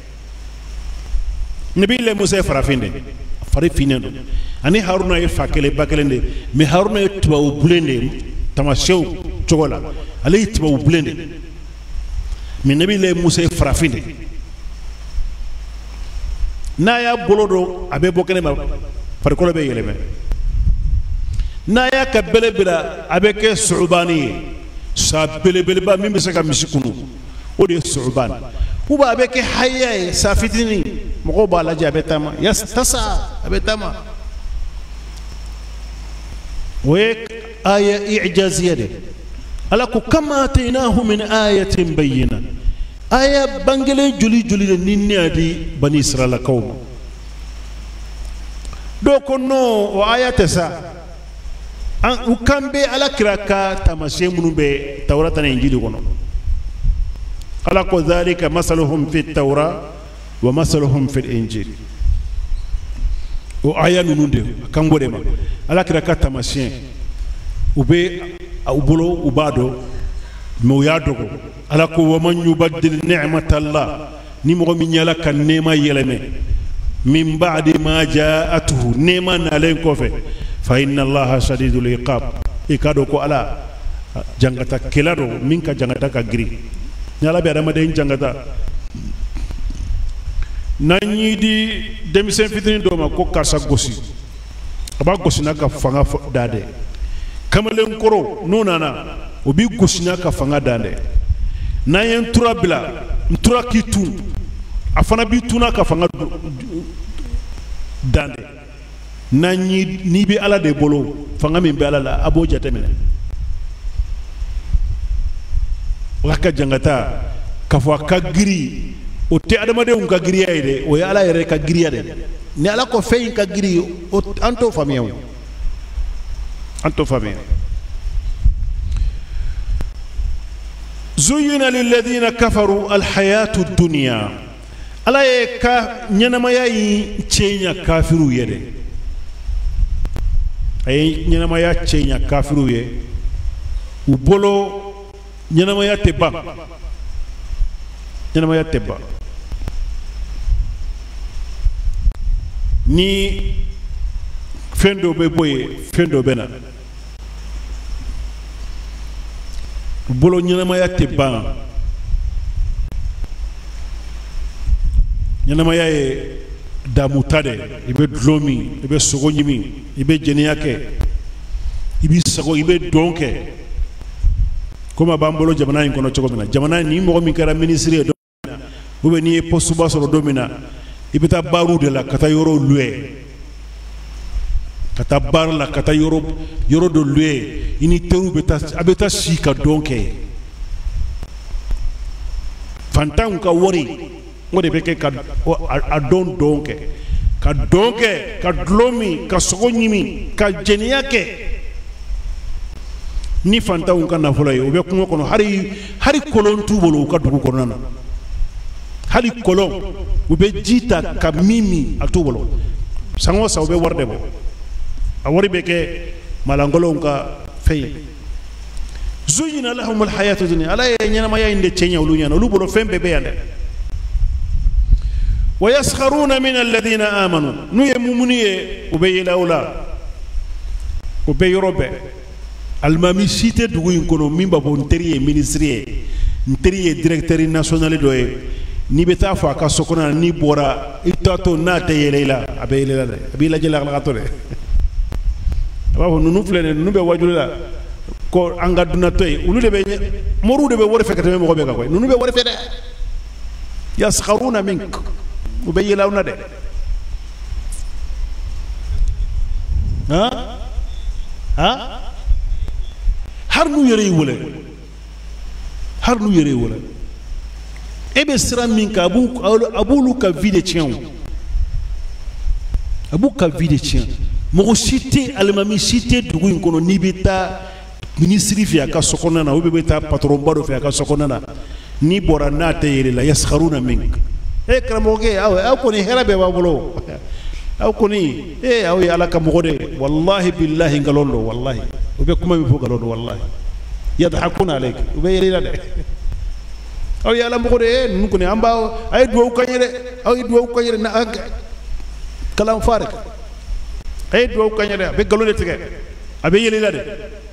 nabillahi Musa farafinde farafinendo ani haruna e fakele bakelende me haruna e tuba bulende tamashew chogola ali tuba bulende me nabillahi Musa farafinde na ya bolodo abe bokene ma farikolo be yeleme na ya ka belebira abeke suubani sa belebele ba min be se ka misikunu o de suuban uba abeke hayya sa fitini mo ba la jabe tama yastasa abetama we aya i'jaziyya de ala ko kama atainahu min ayatin bayyina aya bangele juli juli de ninni adi bani israila kawm do ko no o ayata sa an ukambe ala kiraka tamashe munu be tawrata na injili kono ala ko dhalika masaluhum fi tawra wa masaluhum fi injil o aya nununde kangode ma ala kiraka tamashe ube ubolo ubado mo yadogo ala ko wa man yubaddil ni'matallah ni mo mi nyala kan nema yeleme min ba'di ma ja'atuhu neman alen kofe fa inna allaha shadidul iqab ikado ko ala jangata kelado min ka jangata ka giri nyala be adama den jangata nanyi di demisen fitini do ma ko karsa gosi aba gosi na ka fanga dade kamalen koro nonana obi gosi na ka fanga dade nayen turabila ntura kitu afana bi tuna ka fanga dande nanyi ni bi ala de bolo fanga min be ala la abo jatemene waka jangata ka fo ka giri o te adama de un ka giri ayde o ya ala yere ka giri ade ni ala ko feyin ka giri o anto famiyo anto famiyo zuyina lil ladina kafaru al hayatu dunya ala ye ka ɲɛnamaya yi cɛɲa kafiru ye de a ye ɲɛnamaya cɛɲa kafiru ye u bolo ɲɛnamaya tɛ ban ɲɛnamaya tɛ ban ni fɛn dɔ bɛ bɔ yen fɛn dɔ bɛ na u bolo ɲɛnamaya tɛ ban ɲɛnamaya ye damuta de i bɛ dulon min i bɛ sogo ɲimi i bɛ jɛnɛya kɛ i bɛ sago i bɛ dɔn kɛ komi a b'an bolo jamana in kɔnɔ cogo min na jamana ni mɔgɔ min kɛra minisiri ye don min na ou bien n'i ye postuba sɔrɔ don min na i bɛ taa baaraw de la ka taa yɔrɔ luwe ka taa baara la ka taa yɔrɔ yɔrɔ dɔ luwe i ni teriw bɛ taa a bɛ taa si ka dɔn kɛ fantanw ka wari o de bɛ kɛ ka a dɔn dɔn kɛ ka dɔn kɛ ka dulɔ min ka sogo ɲimi ka jɛnɛya kɛ ni fantanw ka nafolo ye o bɛ kungo kɔnɔ hali hali kolon t'u bolo u ka dugu kɔnɔna na hali kolon u bɛ ji ta ka min min a t'u bolo san o san u bɛ wari de bɔ a wari bɛ kɛ malangolow ka fɛn ye zuyina lahumul hayatu dunya ala ye ɲɛnamaya in de cɛɲɛ olu ɲɛna olu bolo fɛn bɛɛ bɛ yan dɛ wa yaskharuna min alladhina amanu n'u ye mumuni ye u bɛ yɛlɛ o la u bɛ yɔrɔ bɛɛ alimami si tɛ dugu in kɔnɔ min b'a fɔ n teri ye ministre ye n teri ye directeur national dɔ ye n'i bɛ taa fɔ a ka so kɔnɔ na n'i bɔra i t'a to n'a tɛ yɛlɛ i la a bɛ yɛlɛ la dɛ a b'i lajɛ lakalakatɔ dɛ a b'a fɔ ninnu filɛ nin ninnu bɛ wajuli la ko an ka dunatɔ ye olu de bɛ moriw de bɛ wari fɛ ka tɛmɛ mɔgɔ bɛɛ kan koyi ninnu bɛ wari fɛ dɛ yaskharuna mink u bɛ yɛlɛ aw na dɛ han han har n'u yɛrɛ y'i wele har n'u yɛrɛ y'i wele e bɛ siran min kan a b'olu ka vie de tiɲɛ o a b'u ka vie de tiɲɛ mɔgɔ si tɛ alimami si tɛ dugu in kɔnɔ n'i bɛ taa ministre fɛ a ka so kɔnɔna na ou bien bɛ taa patron ba dɔ fɛ a ka so kɔnɔna na n'i bɔra n'a tɛ yɛlɛ la yaskharuna mink e karamɔgɔkɛ aw aw kɔni hɛrɛ bɛɛ b'a bolo aw kɔni e aw ye ala ka mɔgɔ de wallahi billahi nkalon don wallahi u bɛ kuma min fɔ nkalon don wallahi yadhakuna alayk u bɛ yɛlɛ la dɛ aw ye ala mɔgɔ de ye ninnu kɔni an b'a a ye duwawu k'an ye dɛ aw ye duwawu k'an ye dɛ na kalan fa de a ye duwawu k'an ye dɛ a bɛ nkalon de tigɛ a bɛ yɛlɛ la dɛ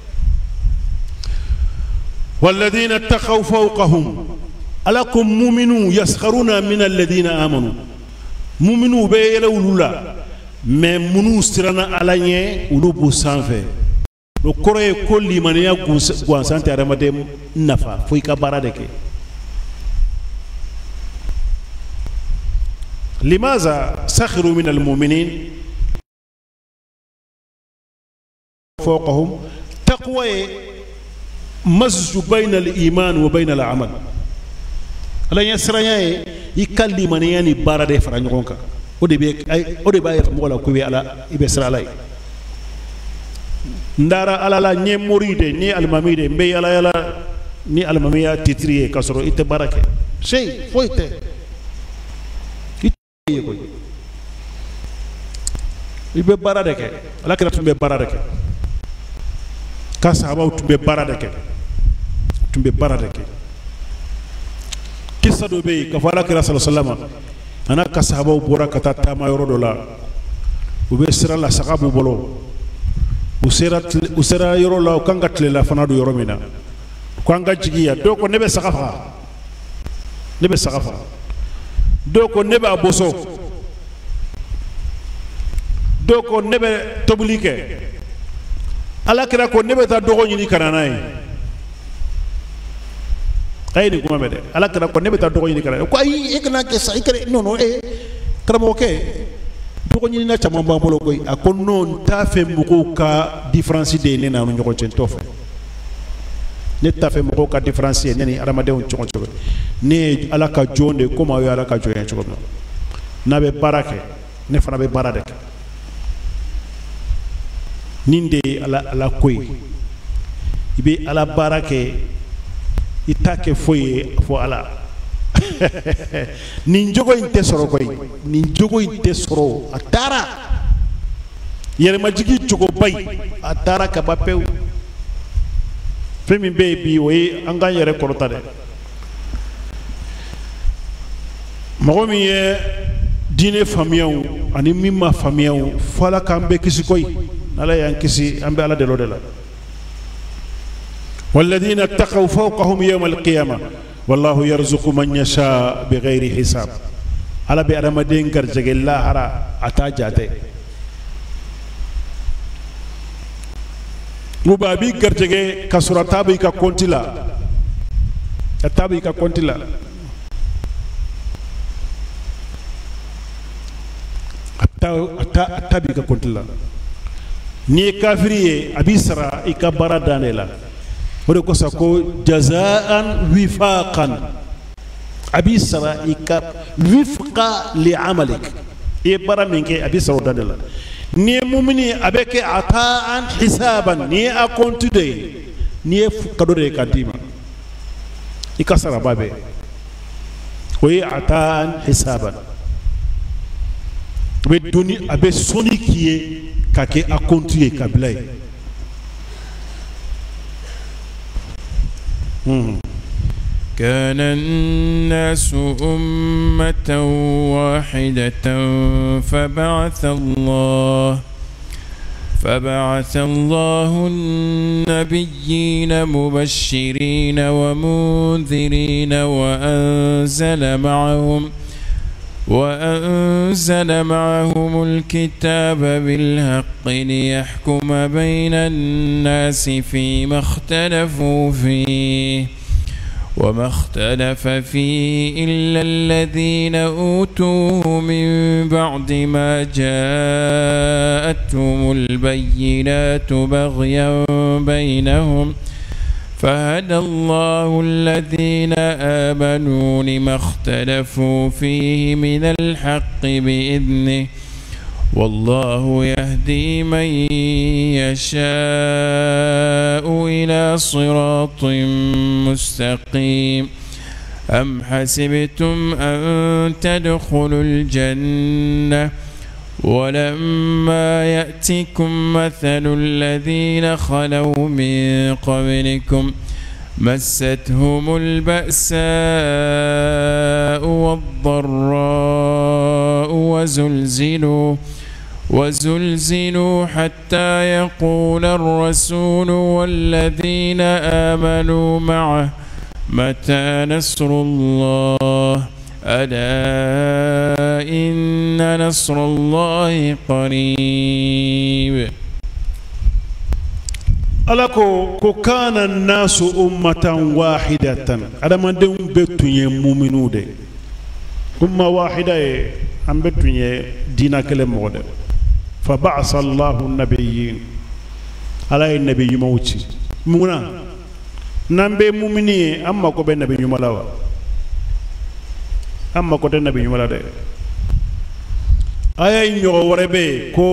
walladhina taqaw fawqahum alakum mu'minun yaskharuna min alladhina amanu mu'minu bɛ yɛlɛ olu la mais minnu siranna ala ɲɛ olu b'u sanfɛ o kɔrɔ ye ko limaniya gansan tɛ adamaden nafa fo i ka baara de kɛ limaza sakhiru min almu'minin fawqahum taqwa ye mazju bayna al-iman wa bayna al-amal ala ɲɛ siranya ye i ka limaniya ni baara de fara ɲɔgɔn kan o de bɛ o de b'a yɛrɛ mɔgɔ la ko i bɛ ala i bɛ siran ala ye n dara ala la n ye mori de n ye alimami de n bɛ yala yala ni alimamiya titiri ye k'a sɔrɔ i tɛ baara kɛ seyi foyi tɛ i tɛ ye koyi i bɛ baara de kɛ alakira tun bɛ baara de kɛ ka sahabaw tun bɛ baara de kɛ tun bɛ baara de kɛ kisa dɔ bɛ yen k'a fɔ alakira sallallahu alaihi wasallam a n'a ka sahabaw bɔra ka taa taama yɔrɔ dɔ la u bɛ sira la saga b'u bolo u sera u sera yɔrɔ la u kan ka tilela fana don yɔrɔ min na ko an ka jigi yan dɔw ko ne bɛ saga faga ne bɛ saga faga dɔw ko ne b'a boso dɔw ko ne bɛ tobili kɛ alakira ko ne bɛ taa dɔgɔ ɲini ka na n'a ye a ye nin kuma mɛn dɛ alakira ko ne bɛ taa dɔgɔ ɲini ka na ko ayi e kana kɛ sa i kana non non e karamɔgɔkɛ dɔgɔ ɲinina caman b'an bolo koyi a ko non n t'a fɛ mɔgɔw ka différence de ye ne n'aw ni ɲɔgɔn cɛ n t'o fɛ ne t'a fɛ mɔgɔw ka différence ye ne ni adamadenw ɲɔgɔn cɛ ne ye ala ka jɔn de komi aw ye ala ka jɔn ye cogo min na n'a bɛ baara kɛ ne fana bɛ baara de kɛ nin de ye ala ala ko ye i bɛ ala baara kɛ i t'a kɛ foyi ye fo ala nin jogo in tɛ sɔrɔ koyi nin jogo in tɛ sɔrɔ a taara yɛrɛmajigi jogoba in a taara ka ban pewu fɛn min bɛ yen bi o ye an k'an yɛrɛ kɔrɔta dɛ mɔgɔ min ye diinɛ faamuyaw ani min ma faamuyaw fo ala k'an bɛɛ kisi koyi ala y'an kisi an bɛ ala deli o de la walladhina taqaw fawqahum yawma al-qiyamah wallahu yarzuqu man yasha bighayri hisab ala bɛ adamaden garijɛgɛ lahara a t'a jate uba a b'i garijɛgɛ ka sɔrɔ a t'a b'i ka compte la a t'a b'i ka compte la a t'a b'i ka compte la n'i ye kafiri ye a b'i sara i ka baara dan de la o de kosɔn ko jazaan wifaqan abi sara ika wifqa li amalik e bara min ke abi sara dadala ni mu'mini abeke ata'an hisaban ni a kontude ni kado de kadima ika sara babe oyi ata'an hisaban be doni abe soni kiye kake a kontuye kabilai hmm كان الناس أمة واحدة فبعث الله فبعث الله النبيين مبشرين ومنذرين وأنزل معهم وأنزل معهم الكتاب بالحق ليحكم بين الناس فيما اختلفوا فيه وما اختلف فيه إلا الذين أوتوه من بعد ما جاءتهم البينات بغيا بينهم فهدى الله الذين آمنوا لما اختلفوا فيه من الحق بإذنه والله يهدي من يشاء إلى صراط مستقيم أم حسبتم أن تدخلوا الجنة ولما يأتكم مثل الذين خلوا من قبلكم مستهم البأساء والضراء وزلزلوا وزلزلوا حتى يقول الرسول والذين آمنوا معه متى نصر الله ألا إن نصر الله قريب alako ko kana nasu ummatan wahidatan adama den betunye mu'minude umma wahida e am betunye dina kele mode fa ba'sa Allahu an-nabiyyin ala an-nabiyyu mawti muna nambe mu'mini amma ko be nabiyyu malawa amma ko de nabiyyu malade aya nyogo worebe ko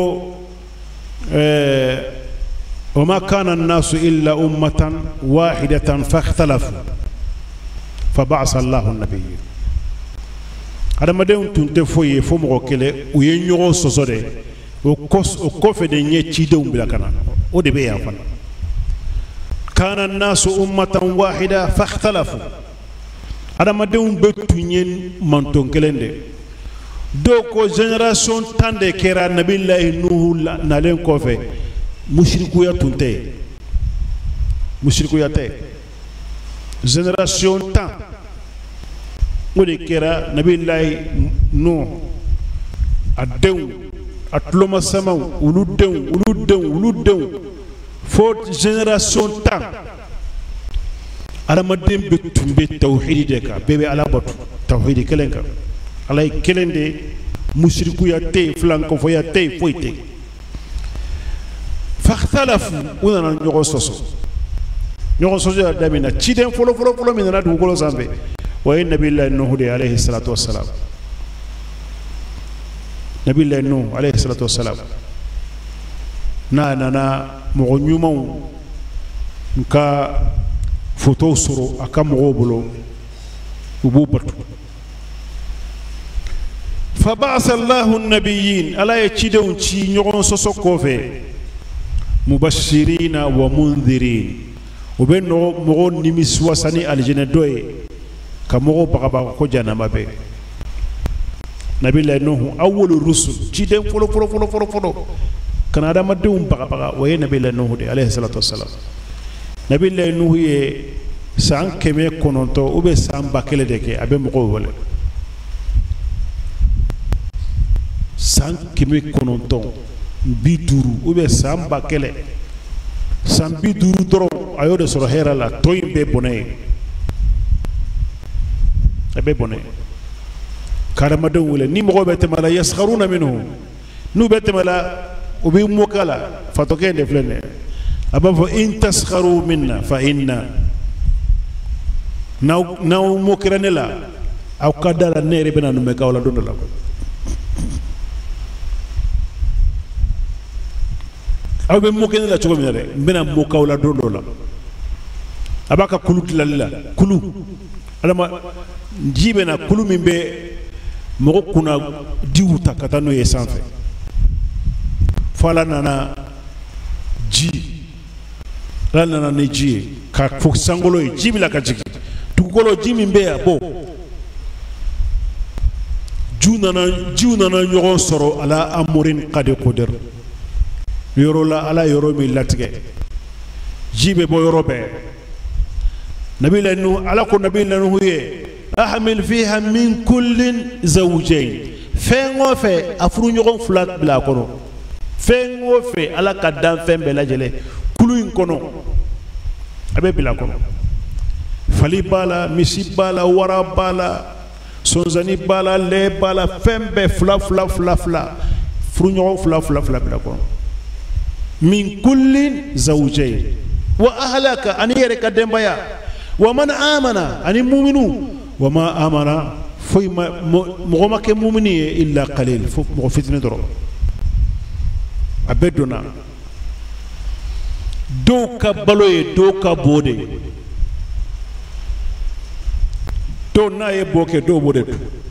eh وما كان الناس إلا أمة واحدة فاختلفوا فبعث الله النبي هذا ما دون تنتفوي فمو كله وينيو سوسودي وكوس وكوف دي نيتشيدون بلا كنا ودي بيا فن كان الناس أمة واحدة فاختلفوا هذا ما دون بتوين مانتون كلندي دوكو جنراسيون تاندي كيرا نبي الله نوح نالين كوفي mushrikuya tunte mushrikuya te génération temps woni kera nabillahi no adew atloma sama uludew uludew uludew fo génération temps ala madem be tumbe tawhid de ka bebe ala batu tawhid kelenka ala kelende mushrikuya te flanko foya te foite فاختلفوا ودنا نغوصصوا نغوصصوا دامنا تشيدن فلو فلو فلو من ندو كلو زامبي وين نبي الله نوح عليه الصلاه والسلام نبي الله نوح عليه الصلاه والسلام نا نا نا مغنيومو نكا فوتو سورو اكا مغوبلو وبوبتو فبعث الله النبيين الا يتشيدون تشي نغوصصوا كوفي مبشرين ومنذرين وبينو مغون نمس وسني الجنة دوي كمغو بغبا كجانا مبي نبي الله نوح أول الرسل جيدين فلو فلو فلو فلو فلو كان هذا مدوم بغبا وهي نبي الله نوح عليه الصلاة والسلام نبي الله نوح سان كمي كونونتو وبي سان باكيل ديكي أبي مغو ولا سان كمي كونونتو biduru ube samba kele sam biduru doro ayo de soro hera la toy be bonay be bonay karama de wala ni mo be temala yaskharuna minhu nu be temala ubi mukala fatoke de flene aba fa in taskharu minna fa inna naw naw mukranela aw kadara nere bena no me kawla dondo la ko aw be mo ken la chogo mi re bena mo kawla dondo la abaka kulu tilalla kulu alama jibe na kulu min be mo kuna diwuta katano ye sanfe fala nana ji la nana ne ji ka fo sangolo e jibi la ka jigi tukolo jimi be ya bo junana junana nyogon soro ala amurin qad qadir yoro la ala yoro mi latige jibe bo yoro be nabi lanu ala ko nabi lanu huye ahmil fiha min kullin zawjayn fengo fe afru nyogon flat bla kono fengo fe ala kadam fembe la jele kulu kono abe bla kono fali bala misi bala wara bala sonzani bala le bala fembe fla fla fla fla fru nyogon fla fla fla bla kono min kullin zawjayn wa ahlaka an yarka dembaya wa man amana ani mu'minu wa ma amana foy mo ke mu'mini illa qalil fo mo fitne doro abedona do ka baloye do ka bode do na ye boke do bode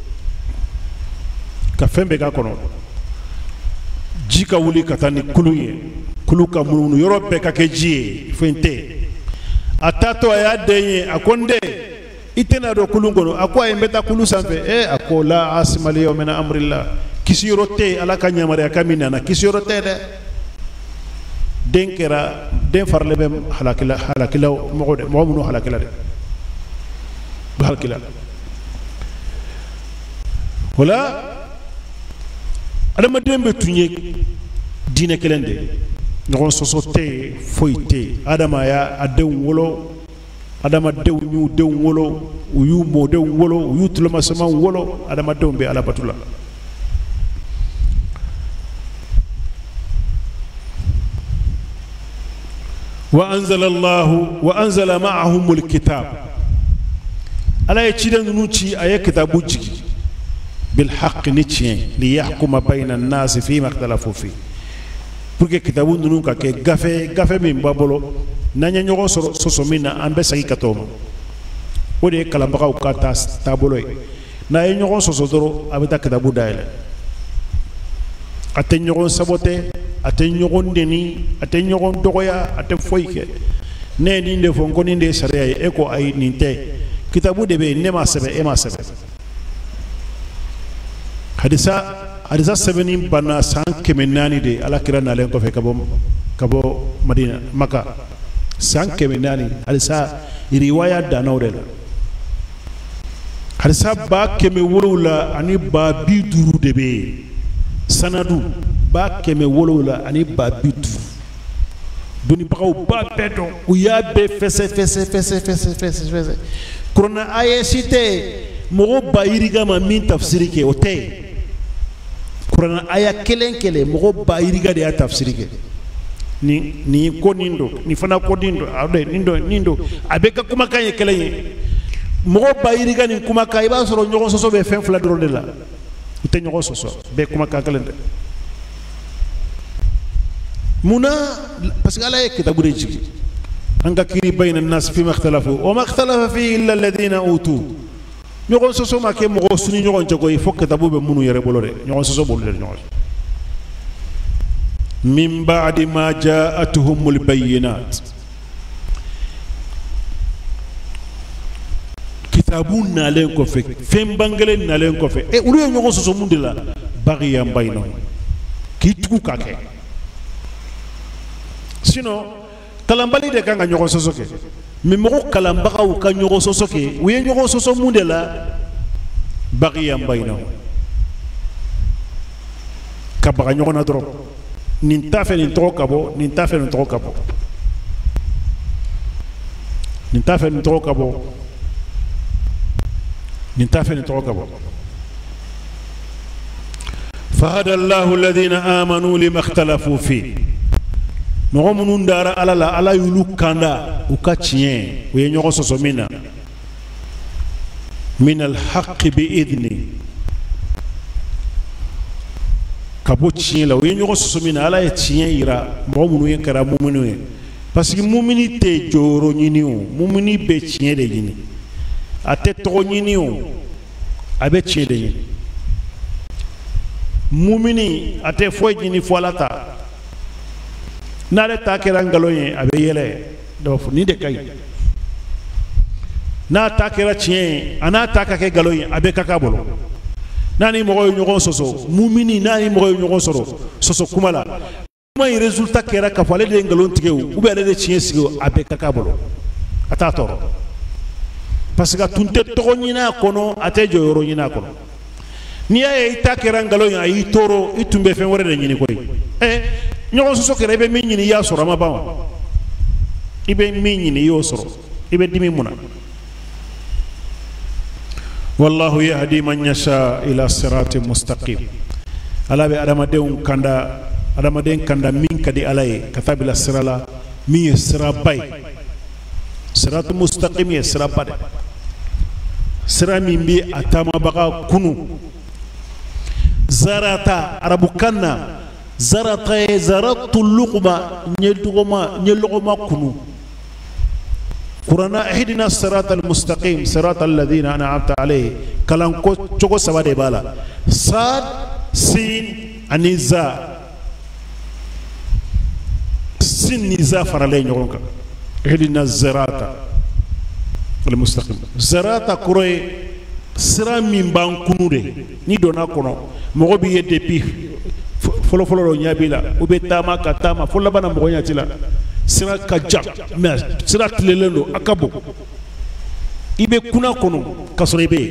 ka fembe ga kono jika wuli katani kuluye kuluka munu yorobe ka keji fente atato ya denye akonde itena do kulungono akwa embeta kulu sanfe e akola asmali yawmina amrillah kisiyorote ala kanyamare akamina na kisiyorote de denkera den farlebe halakila halakila mogode momuno halakila de halakila wala adama dembe tunye dine kelende ngon sosote foite adama ya adew wolo adama dew ñu dew wolo uyu mo dew wolo uyu tulama sama wolo adama dew be ala batula wa anzala Allah wa anzala ma'ahum alkitab ala yachidan nuci ay kitabu jigi bil haqq nichi li yahkuma bayna an-nas fi ma ikhtalafu fi pour que kitabu nunu ka ke gafe gafe min babolo nanya nyogo soso mina ambe sagi katoma o de kala bagaw ka ta tabolo na ye nyogo soso doro abita kitabu daile ate nyogo sabote ate nyogo ndeni ate nyogo dogoya ate foike ne ni nde fon ko ni nde sharia e ko ay ninte kitabu de be ne ma sebe e ma sebe hadisa hadisa sebeni bana san kemenani de ala kira na len ko fe kabo kabo madina maka san kemenani hadisa riwaya da nawrela hadisa ba keme wurula ani ba biduru de be sanadu ba keme wurula ani ba biduru duni bagaw ba bedo u ya be fese fese fese fese fese fese kurna ayesite mo ba yiriga ma min tafsiri ke ote Quran aya kelen kele mogo ba iriga de tafsiri ke ni ni ko nindo ni fana ko nindo ade nindo nindo abeka kuma kanye kelen mogo ba iriga ni kuma kay ba soro nyogo soso be fen fla drone la te nyogo soso be kuma ka kelen de muna parce que ala kitabu de jigi anga kiri bayna an-nas fi ma ikhtalafu wa ma ikhtalafa fi illa alladhina utu ñogon soso ma ke mo suni ñogon jago yi fokk tabu be munu yere bolore ñogon soso bolu le ñogon min ba'di ma ja'atuhumul bayyinat kitabun na len ko fe fem bangale na len ko fe e ulu ñogon soso mundi la bagiyam bayno ki tuku ka ke sino kalambali de kanga ñogon soso ke mi mogo kalambagaw ka ñogo soso ke uye ñogo soso munde la bagiyam bayno ka baga ñogo na doro nin tafe nin togo kabo nin tafe nin togo kabo nin tafe nin togo kabo nin tafe nin togo kabo fahada allahu alladhina amanu lima ikhtalafu fi mogo munun dara ala la ala yulu kanda u ka tiɲɛ u ye ɲɔgɔn sɔsɔ min na min alhaqi bi idni kabo tiɲɛ la o ye ɲɔgɔn sɔsɔ min na ala ye tiɲɛ yira mɔgɔ minnu ye kɛra muminu ye parce que mumini tɛ jɔyɔrɔ ɲini o mumini bɛ tiɲɛ de ɲini a tɛ tɔgɔ ɲini o a bɛ tiɲɛ de ɲini mumini a tɛ foyi ɲini fo ala ta n'ale ta kɛra nkalon ye a bɛ yɛlɛ dɔw fɔ nin de ka ɲi n'a ta kɛra tiɲɛ ye a n'a ta ka kɛ nkalon ye a bɛ ka k'a bolo n'a ni mɔgɔ ye ɲɔgɔn sɔsɔ mumini n'a ni mɔgɔ ye ɲɔgɔn sɔrɔ sɔsɔ kuma la kuma in résultat kɛra k'a fɔ ale de ye nkalon tigɛ o ou bien ale de ye tiɲɛ sigi o a bɛ ka k'a bolo a t'a tɔɔrɔ parce que a tun tɛ tɔgɔ ɲini a kɔnɔ a tɛ jɔyɔrɔ ɲini a kɔnɔ n'i y'a ye i ta kɛra nkalon ye a y'i tɔɔrɔ i tun bɛ fɛn wɛrɛ de ɲini koyi ɛ ɲɔgɔn sɔsɔ kɛra i bɛ min ɲini i y'a sɔrɔ a ma ban wa i bɛ min ɲini i y'o sɔrɔ i bɛ dimi mun na wallahu yahdi man yasha ila siratin mustaqim ala bɛ adamadenw kanda adamaden kanda min ka di ala ye ka taa bila sira la min ye siraba ye siratul mustaqim ye siraba de sira min bɛ a taamabaga kunu zarata arabukan na zarata ye zaratu luqma ɲɛ dɔgɔma ɲɛ lɔgɔma kunu kurana ihdina siratal mustaqim siratal ladina an'amta alayhi kalan ko cogo saba de b'a la sad sin ani za sin ni za faralen ɲɔgɔn kan ihdina zirata al mustaqim zirata kɔrɔ ye sira min b'an kunu de ni donna kɔnɔ mɔgɔ b'i ye depuis fɔlɔ fɔlɔ dɔ ɲɛ b'i la u bɛ taama ka taama fo laban na mɔgɔ ɲɛ t'i la sira ka jan mais sira tilelen don a ka bon i bɛ kuna kɔnɔ ka sɔrɔ i bɛ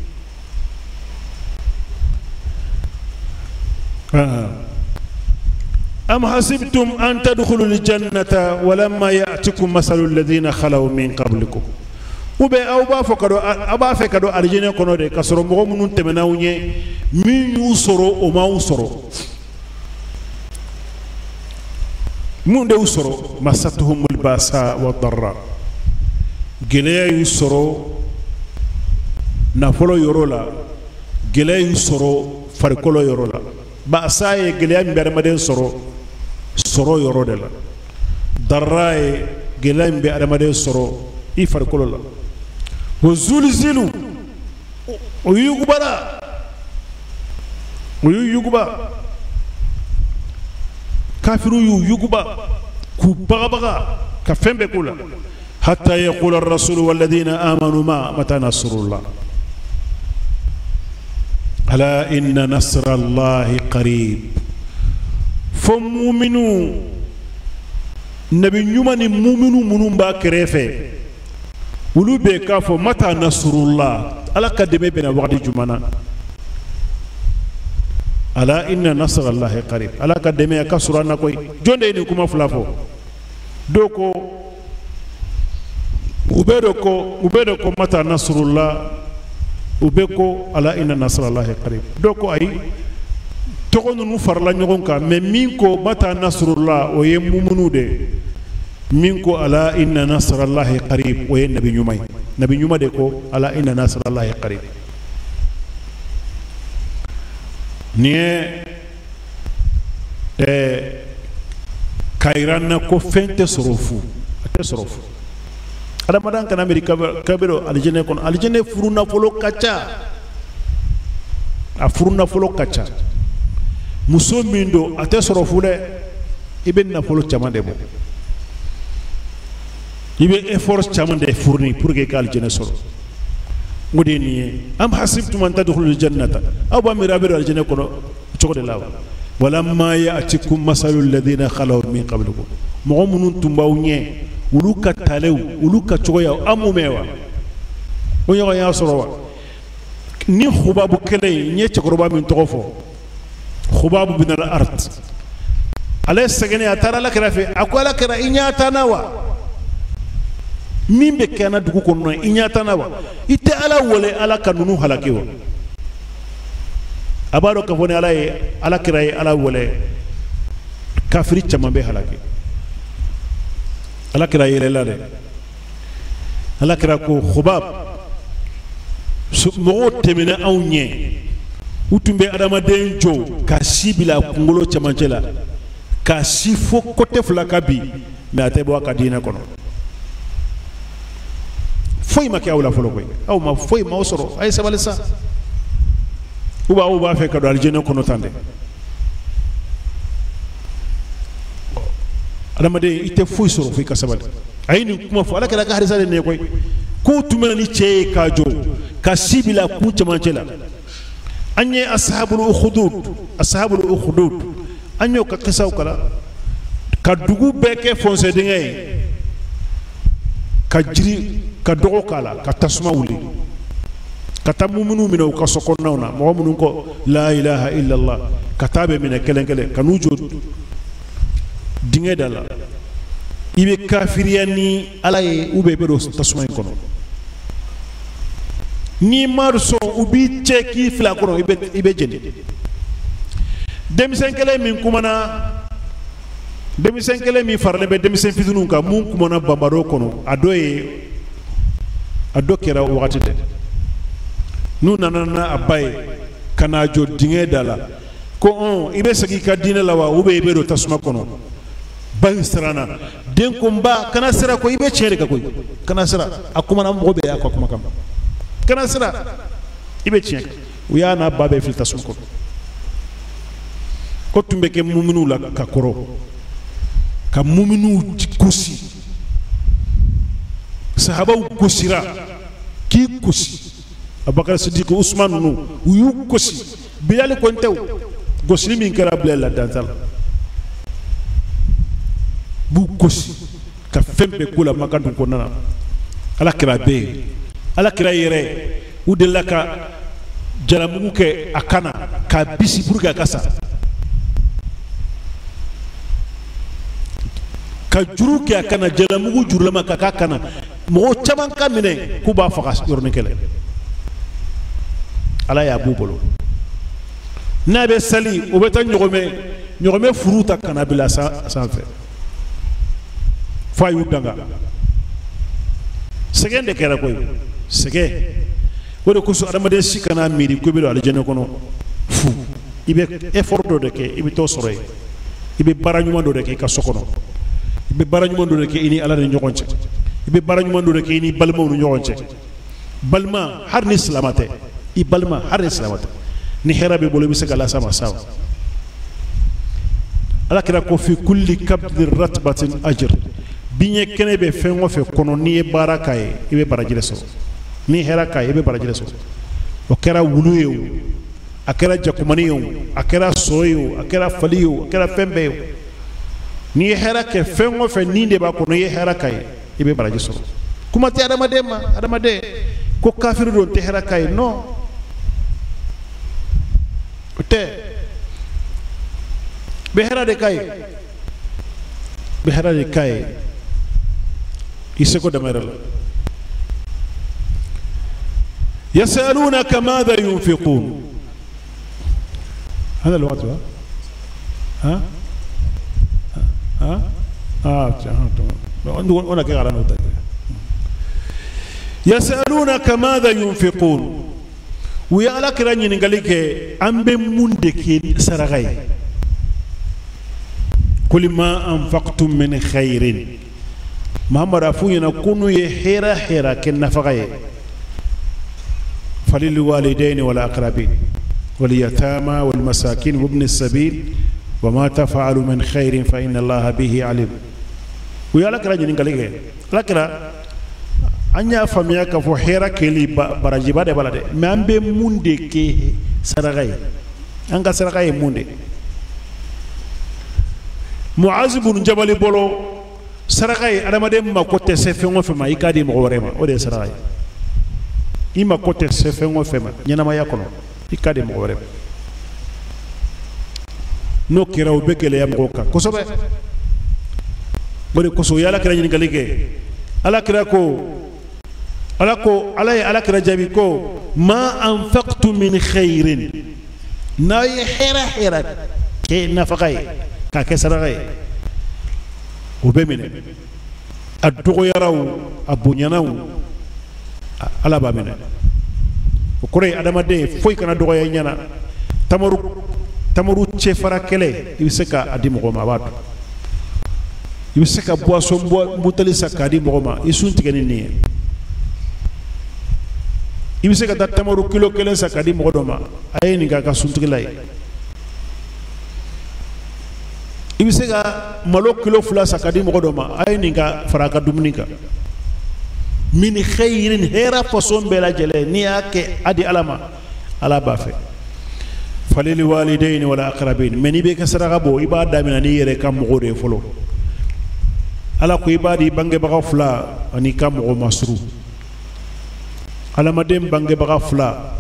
yen am hasibtum an tadkhulul jannata walamma ya'tikum masalul ladina khalaw min qablikum ou bien aw b'a fɔ ka don aw b'a fɛ ka don alijinɛ kɔnɔ de ka sɔrɔ mɔgɔ minnu tɛmɛn'aw ɲɛ min y'u sɔrɔ o m'aw sɔrɔ mun de y'u sɔrɔ masatuhumul basa wa darra gɛlɛya y'u sɔrɔ nafolo yɔrɔ la gɛlɛya y'u sɔrɔ farikolo yɔrɔ la basa ye gɛlɛya min bɛ adamaden sɔrɔ sɔrɔ yɔrɔ de la darra ye gɛlɛya min bɛ adamaden sɔrɔ i farikolo la o zulzilu o yugubara o y'u yuguba kafiru y'u yuguba k'u bagabaga ka fɛn bɛɛ k'u la hatta yaqula ar-rasulu walladhina amanu ma mata nasrullah ala inna nasrallahi qarib fo mu'minu nabi ɲuman ni mu'minu minnu b'a kɛrɛfɛ olu bɛ k'a fɔ mata nasrullah ala ka dɛmɛ bɛna wagati jumɛn na ala inna nasrallahi qarib ala ka dɛmɛ ka sɔrɔ an na koyi jɔn de ye nin kuma fila fɔ dɔw ko u bɛ dɔn ko u bɛ dɔn ko mata nasrullah u bɛ ko ala inna nasrallahi qarib dɔw ko ayi tɔgɔ ninnu farala ɲɔgɔn kan mais min ko mata nasrullah o ye mumunu de min ko ala inna nasrallahi qarib o ye nabi ɲuman ye nabi ɲuman de ko ala inna nasrallahi qarib ni ye ɛɛ k'a yira n na ko fɛn tɛ sɔrɔ fu a tɛ sɔrɔ fu adamaden kana miiri kabiri alijinɛ kɔnɔ alijinɛ furu nafolo ka ca a furu nafolo ka ca muso min don a tɛ sɔrɔ fu dɛ i bɛ nafolo caman de bɔ i bɛ effort caman de fourni pour que i ka alijinɛ sɔrɔ o de ye nin ye am hasibtum an tadkhulul jannata aw b'a miiri a bɛ don alijinɛ kɔnɔ cogo de la wa walamma ya'tikum masalul ladina khalaw min qablikum mɔgɔ minnu tun b'aw ɲɛ olu ka talew olu ka cogoyaw an m'u mɛn wa o ɲɔgɔn y'a sɔrɔ wa ni Xubabu kelen n ye cɛkɔrɔba min tɔgɔ fɔ Xubabu bin al-Ard ale sɛgɛnnen a taara Alakira fɛ a ko Alakira i ɲɛ t'an na wa min bɛ kɛ an na dugu kɔnɔ i ɲɛ t'an na wa i tɛ Ala wele Ala ka ninnu halaki wa a b'a dɔn k'a fɔ ni Ala ye Alakira ye Ala wele kafiri caman bɛ halaki Alakira yɛlɛla dɛ Alakira ko Xubab mɔgɔw tɛmɛna anw ɲɛ u tun bɛ adamaden jɔ ka si bila kunkolo cɛmancɛ la ka si fo côté fila ka bi mais a tɛ bɔ a ka diinɛ kɔnɔ foyi ma kɛ aw la fɔlɔ koyi aw ma foyi m'aw sɔrɔ a ye sabali sa ou bien aw b'a fɛ ka don alijinɛ kɔnɔ tan dɛ adamaden i tɛ foyi sɔrɔ fo i ka sabali a ye nin kuma fɔ ala kɛra ka harisa de nin ye koyi ko tun bɛ ni cɛ ye k'a jɔ ka si bila kun cɛmancɛ la an ye ashabul ukhdud ashabul ukhdud an y'o ka kisaw kala ka dugu bɛɛ kɛ fɔnsɛ dingɛ ye ka jiri ka dɔgɔ k'a la ka tasuma wuli ka taa mumunu minɛ u ka sokɔnɔnaw na mɔgɔ minnu kɔ la ilaha illallah ka taa bɛ minɛ kelen kelen ka n'u jɔ dingɛ da la i bɛ kafiriya ni ala ye ou bien i bɛ don tasuma in kɔnɔ n'i ma sɔn u b'i cɛ k'i fila kɔnɔ i bɛ i bɛ jeni denmisɛn kelen min kumana denmisɛn kelen min faralen bɛ denmisɛn fitininw kan mun kumana banbaro kɔnɔ a dɔ ye a dɔ kɛra o wagati dɛ n'u nana n'a ba ye ka n'a jɔ dingɛ da la ko ɔn i bɛ segin i ka diinɛ la wa ou bien i bɛ don tasuma kɔnɔ ba in siranna den ko n ba kana sira ko i bɛ tiɲɛ de kan koyi kana sira a kumana mɔgɔ bɛɛ y'a ka kuma kama kana sira i bɛ tiɲɛ kan u y'a n'a ba bɛɛ fili tasuma kɔnɔ ko tun bɛ kɛ muminiw la ka kɔrɔ ka muminiw gosi sahabaw gosira k'i gosi abubakar sidiki usman ninnu u y'u gosi bilali kɔni tɛ o gosili min kɛra bilali la dansa la b'u gosi ka fɛn bɛɛ k'u la maka dun kɔnɔna na ala kira bɛ yen ala kira yɛrɛ u delila ka jalamugu kɛ a kana k'a bisi pour que a ka sa ka juru kɛ a kana jalamugu jurulama ka k'a kana mɔgɔ caman ka minɛ k'u b'a faga yɔrɔnin kɛlɛ ala y'a b'u bolo n'a bɛ sali o bɛ taa ɲɔgɔmɛ ɲɔgɔmɛ furu ta kana bila sanfɛ fo a y'u danga sɛgɛn de kɛra koyi sɛgɛn o de kosɔn adamaden si kana miiri ko i bɛ don alijinɛ kɔnɔ fu i bɛ effort dɔ de kɛ i bɛ t'o sɔrɔ yen i bɛ baara ɲuman dɔ de kɛ i ka so kɔnɔ i bɛ baara ɲuman dɔ de kɛ i ni ala ni ɲɔgɔn cɛ i bɛ baara ɲuman dɔ de kɛ i ni balimaw ni ɲɔgɔn cɛ balima hali ni silamɛ tɛ i balima hali ni silamɛ tɛ ni hɛrɛ b'i bolo i bɛ se ka lase a ma sa ala kira ko fi kulli kabdi ratbatin ajr biɲɛ kɛnɛ bɛ fɛn o fɛn kɔnɔ n'i ye baara k'a ye i bɛ baraji de sɔrɔ n'i hɛrɛ k'a ye i bɛ baraji de sɔrɔ o kɛra wulu ye o a kɛra jakumani ye o a kɛra so ye o a kɛra fali ye o a kɛra fɛn bɛɛ ye o n'i ye hɛrɛ kɛ fɛn o fɛn nin de b'a kɔnɔ i ye hɛrɛ k'a ye i bɛ baraji sɔrɔ kuma tɛ adamaden ma adamaden ko kafiri don tɛ hɛrɛ k'a ye non o tɛ bɛ hɛrɛ de k'a ye bɛ hɛrɛ de k'a ye i seko dama yɛrɛ la yasalunaka madha yunfiqun هذا الوقت ها ها اه هنا كده على نقطه يسالونك ماذا ينفقون ويا لك راني نغاليك ام بموندك سرغاي كل ما انفقتم من خير ما مرافون يكونوا يحيرا حيرا كنفقاي فللوالدين والاقربين واليتامى والمساكين وابن السبيل وما تفعلوا من خير فإن الله به عليم ويا لك رجل نقولك لك أني أفهمك فحيرة كلي برجبا ده بلده ما أم بموندي كي سرقاي أنك سرقاي موندي معاذ بن جبل بولو سرقاي أنا ما دم ما كنت سفيان فما يكادي مغورما وده سرقاي إما كنت سفيان فما ينما يكونو ikade mo wore no kira ubekele ya mgoka kosobe bore koso yala kira ni galike ala kira ko ala ko ala ala kira jabi ko ma anfaqtu min khairin na hira hira ke nafaqai ka ke saragai ubemene addugo yaraw abunyanaw ala ba mena o kore adamaden foy kana dogoya nyana tamaru tamaru chefara kele ibiseka adi mogoma batu ibiseka boisson butali sakadi mogoma isun tigeni ni ibiseka da tamaru kilo kelen sakadi mogodoma ayeni ga ka suntigilay ibiseka malo kilo fula sakadi mogodoma ayeni ga faraka dumnika min khairin hera façon bela jele ni ake adi alama ala bafe falil walidain wala aqrabin meni be ka sadaqa bo ibada min ani yere kam mo de folo ala ko ibadi bange baga fula ani kam mo masru ala madem bange baga fula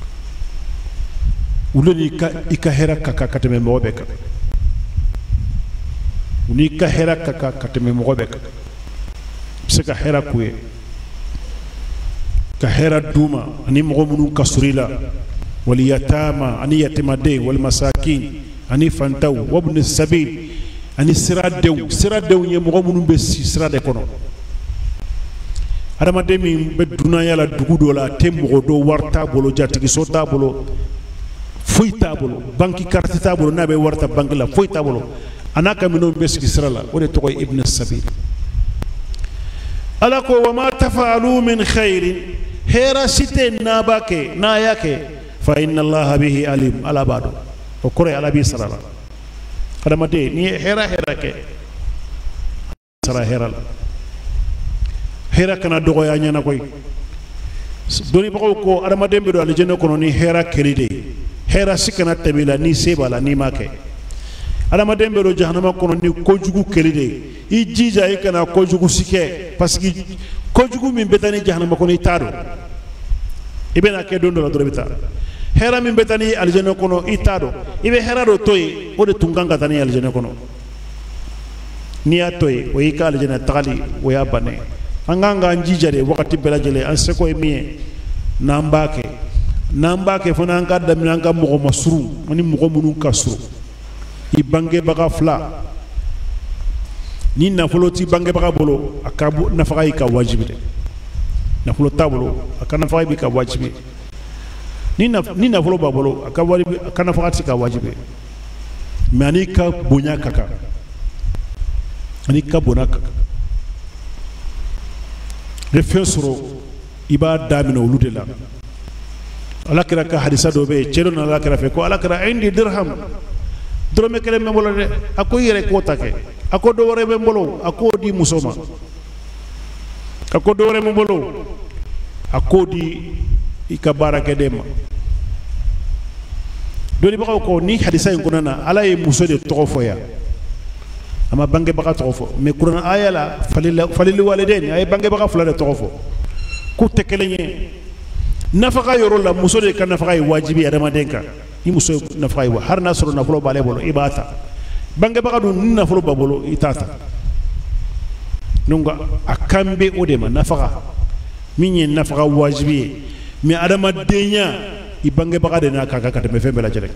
uluni ka ika hera kaka kateme mo beka uni ka hera kaka kateme mo beka sika hera kuye ka hera duma ani mo munu kasurila wal yatama ani yatimade wal masakin ani fantaw wabn sabil ani siradew siradew nye mo munu be sirade kono adama de mi be duna yala dugudo la tembo do warta bolo jatigi sota bolo foita bolo banki carte ta bolo nabe warta banki la foita bolo anaka mino be sirala woni to koy ibn sabil ala ko wama tafa'alu min khairin hera site nabake na yake fa inna allaha bihi alim ala bado o kore ala bi sarala kadama de ni hera hera ke sara hera hera kana dogo ya nyana koy doni bako ko adama dembe do aljanna kono ni hera kelide hera sikana tabila ni sebala ni make adama dembe do jahannama kono ni kojugu kelide i jija e kana kojugu sike parce que kojugu min betani jahannama kono itado ibena ke dondo la dorobita hera min betani aljanna kono itado ibe hera do toy o de tunganga tani aljanna kono ni atoy o yika aljanna tagali o ya bane anganga njija de wakati belajele an seko emie nambake nambake fona anga damina anga mo masru mani mo munu kasru ibange baga fla ni nafolo ti bange baga bolo akabu nafaka ika wajibi de nafolo tabolo akana nafaka ika wajibi ni na ni nafolo babolo akawali akana nafaka ika wajibi mani ka bonya kaka ani ka bonaka refesro iba damino uludela alakira ka hadisa do be celo na alakira fe ko alakira indi dirham drome kele me mbolo de ako yere ko take ako do wore be mbolo ako di musoma ako do wore me mbolo ako di ikabara ke dema do ni bako ko ni hadisa en kunana ala e muso de tofoya ama bange baka tofo me qur'an ayala falil falil walidain ay bange baka fulade tofo ku tekelenye nafaka yoro la muso de kan nafaka wajibi adama denka ni muso nafaka wa har nasru nafulo bale bolo ibata bange baka dun nafulo babolo itata nunga akambe odema nafaka minye nafaka wajibi me adama denya ibange baka de na kaka kata me fembe la jelek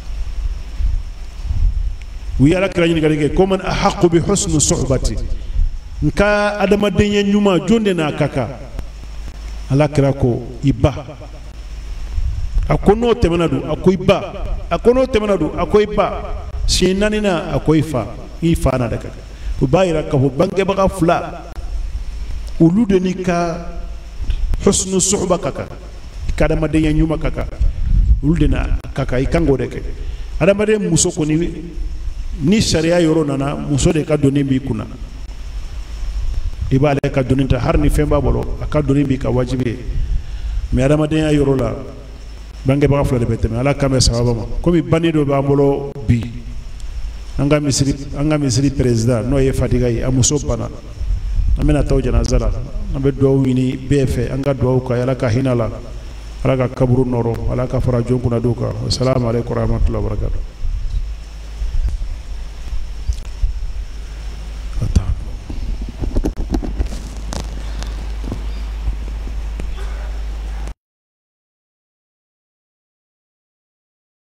wiyala kirani garige koman ahqqu bi husn suhbati nka adama denya nyuma jonde na kaka ala kirako iba akono temanadu akoiba akono temanadu akoiba sinanina akoifa ifa na daga ubayra ka bange baga fula ulude nika husn suhba kaka kadama denya nyuma kaka ulude na kaka ikango deke adama de musoko ni ni sharia yoro nana muso de ka doni bi kuna ibale ka doni ta har ni femba bolo aka doni bi ka wajibi me adama de ya yoro la bange ba flo de beteme ala kame sababa ma komi bani do ba bolo bi anga misri anga misri president no ye fatiga yi amuso bana amena taw janazala ambe do wini befe anga do ka yala ka hinala ala ka kaburu noro ala ka fara jonkuna duka assalamu alaikum warahmatullahi wabarakatuh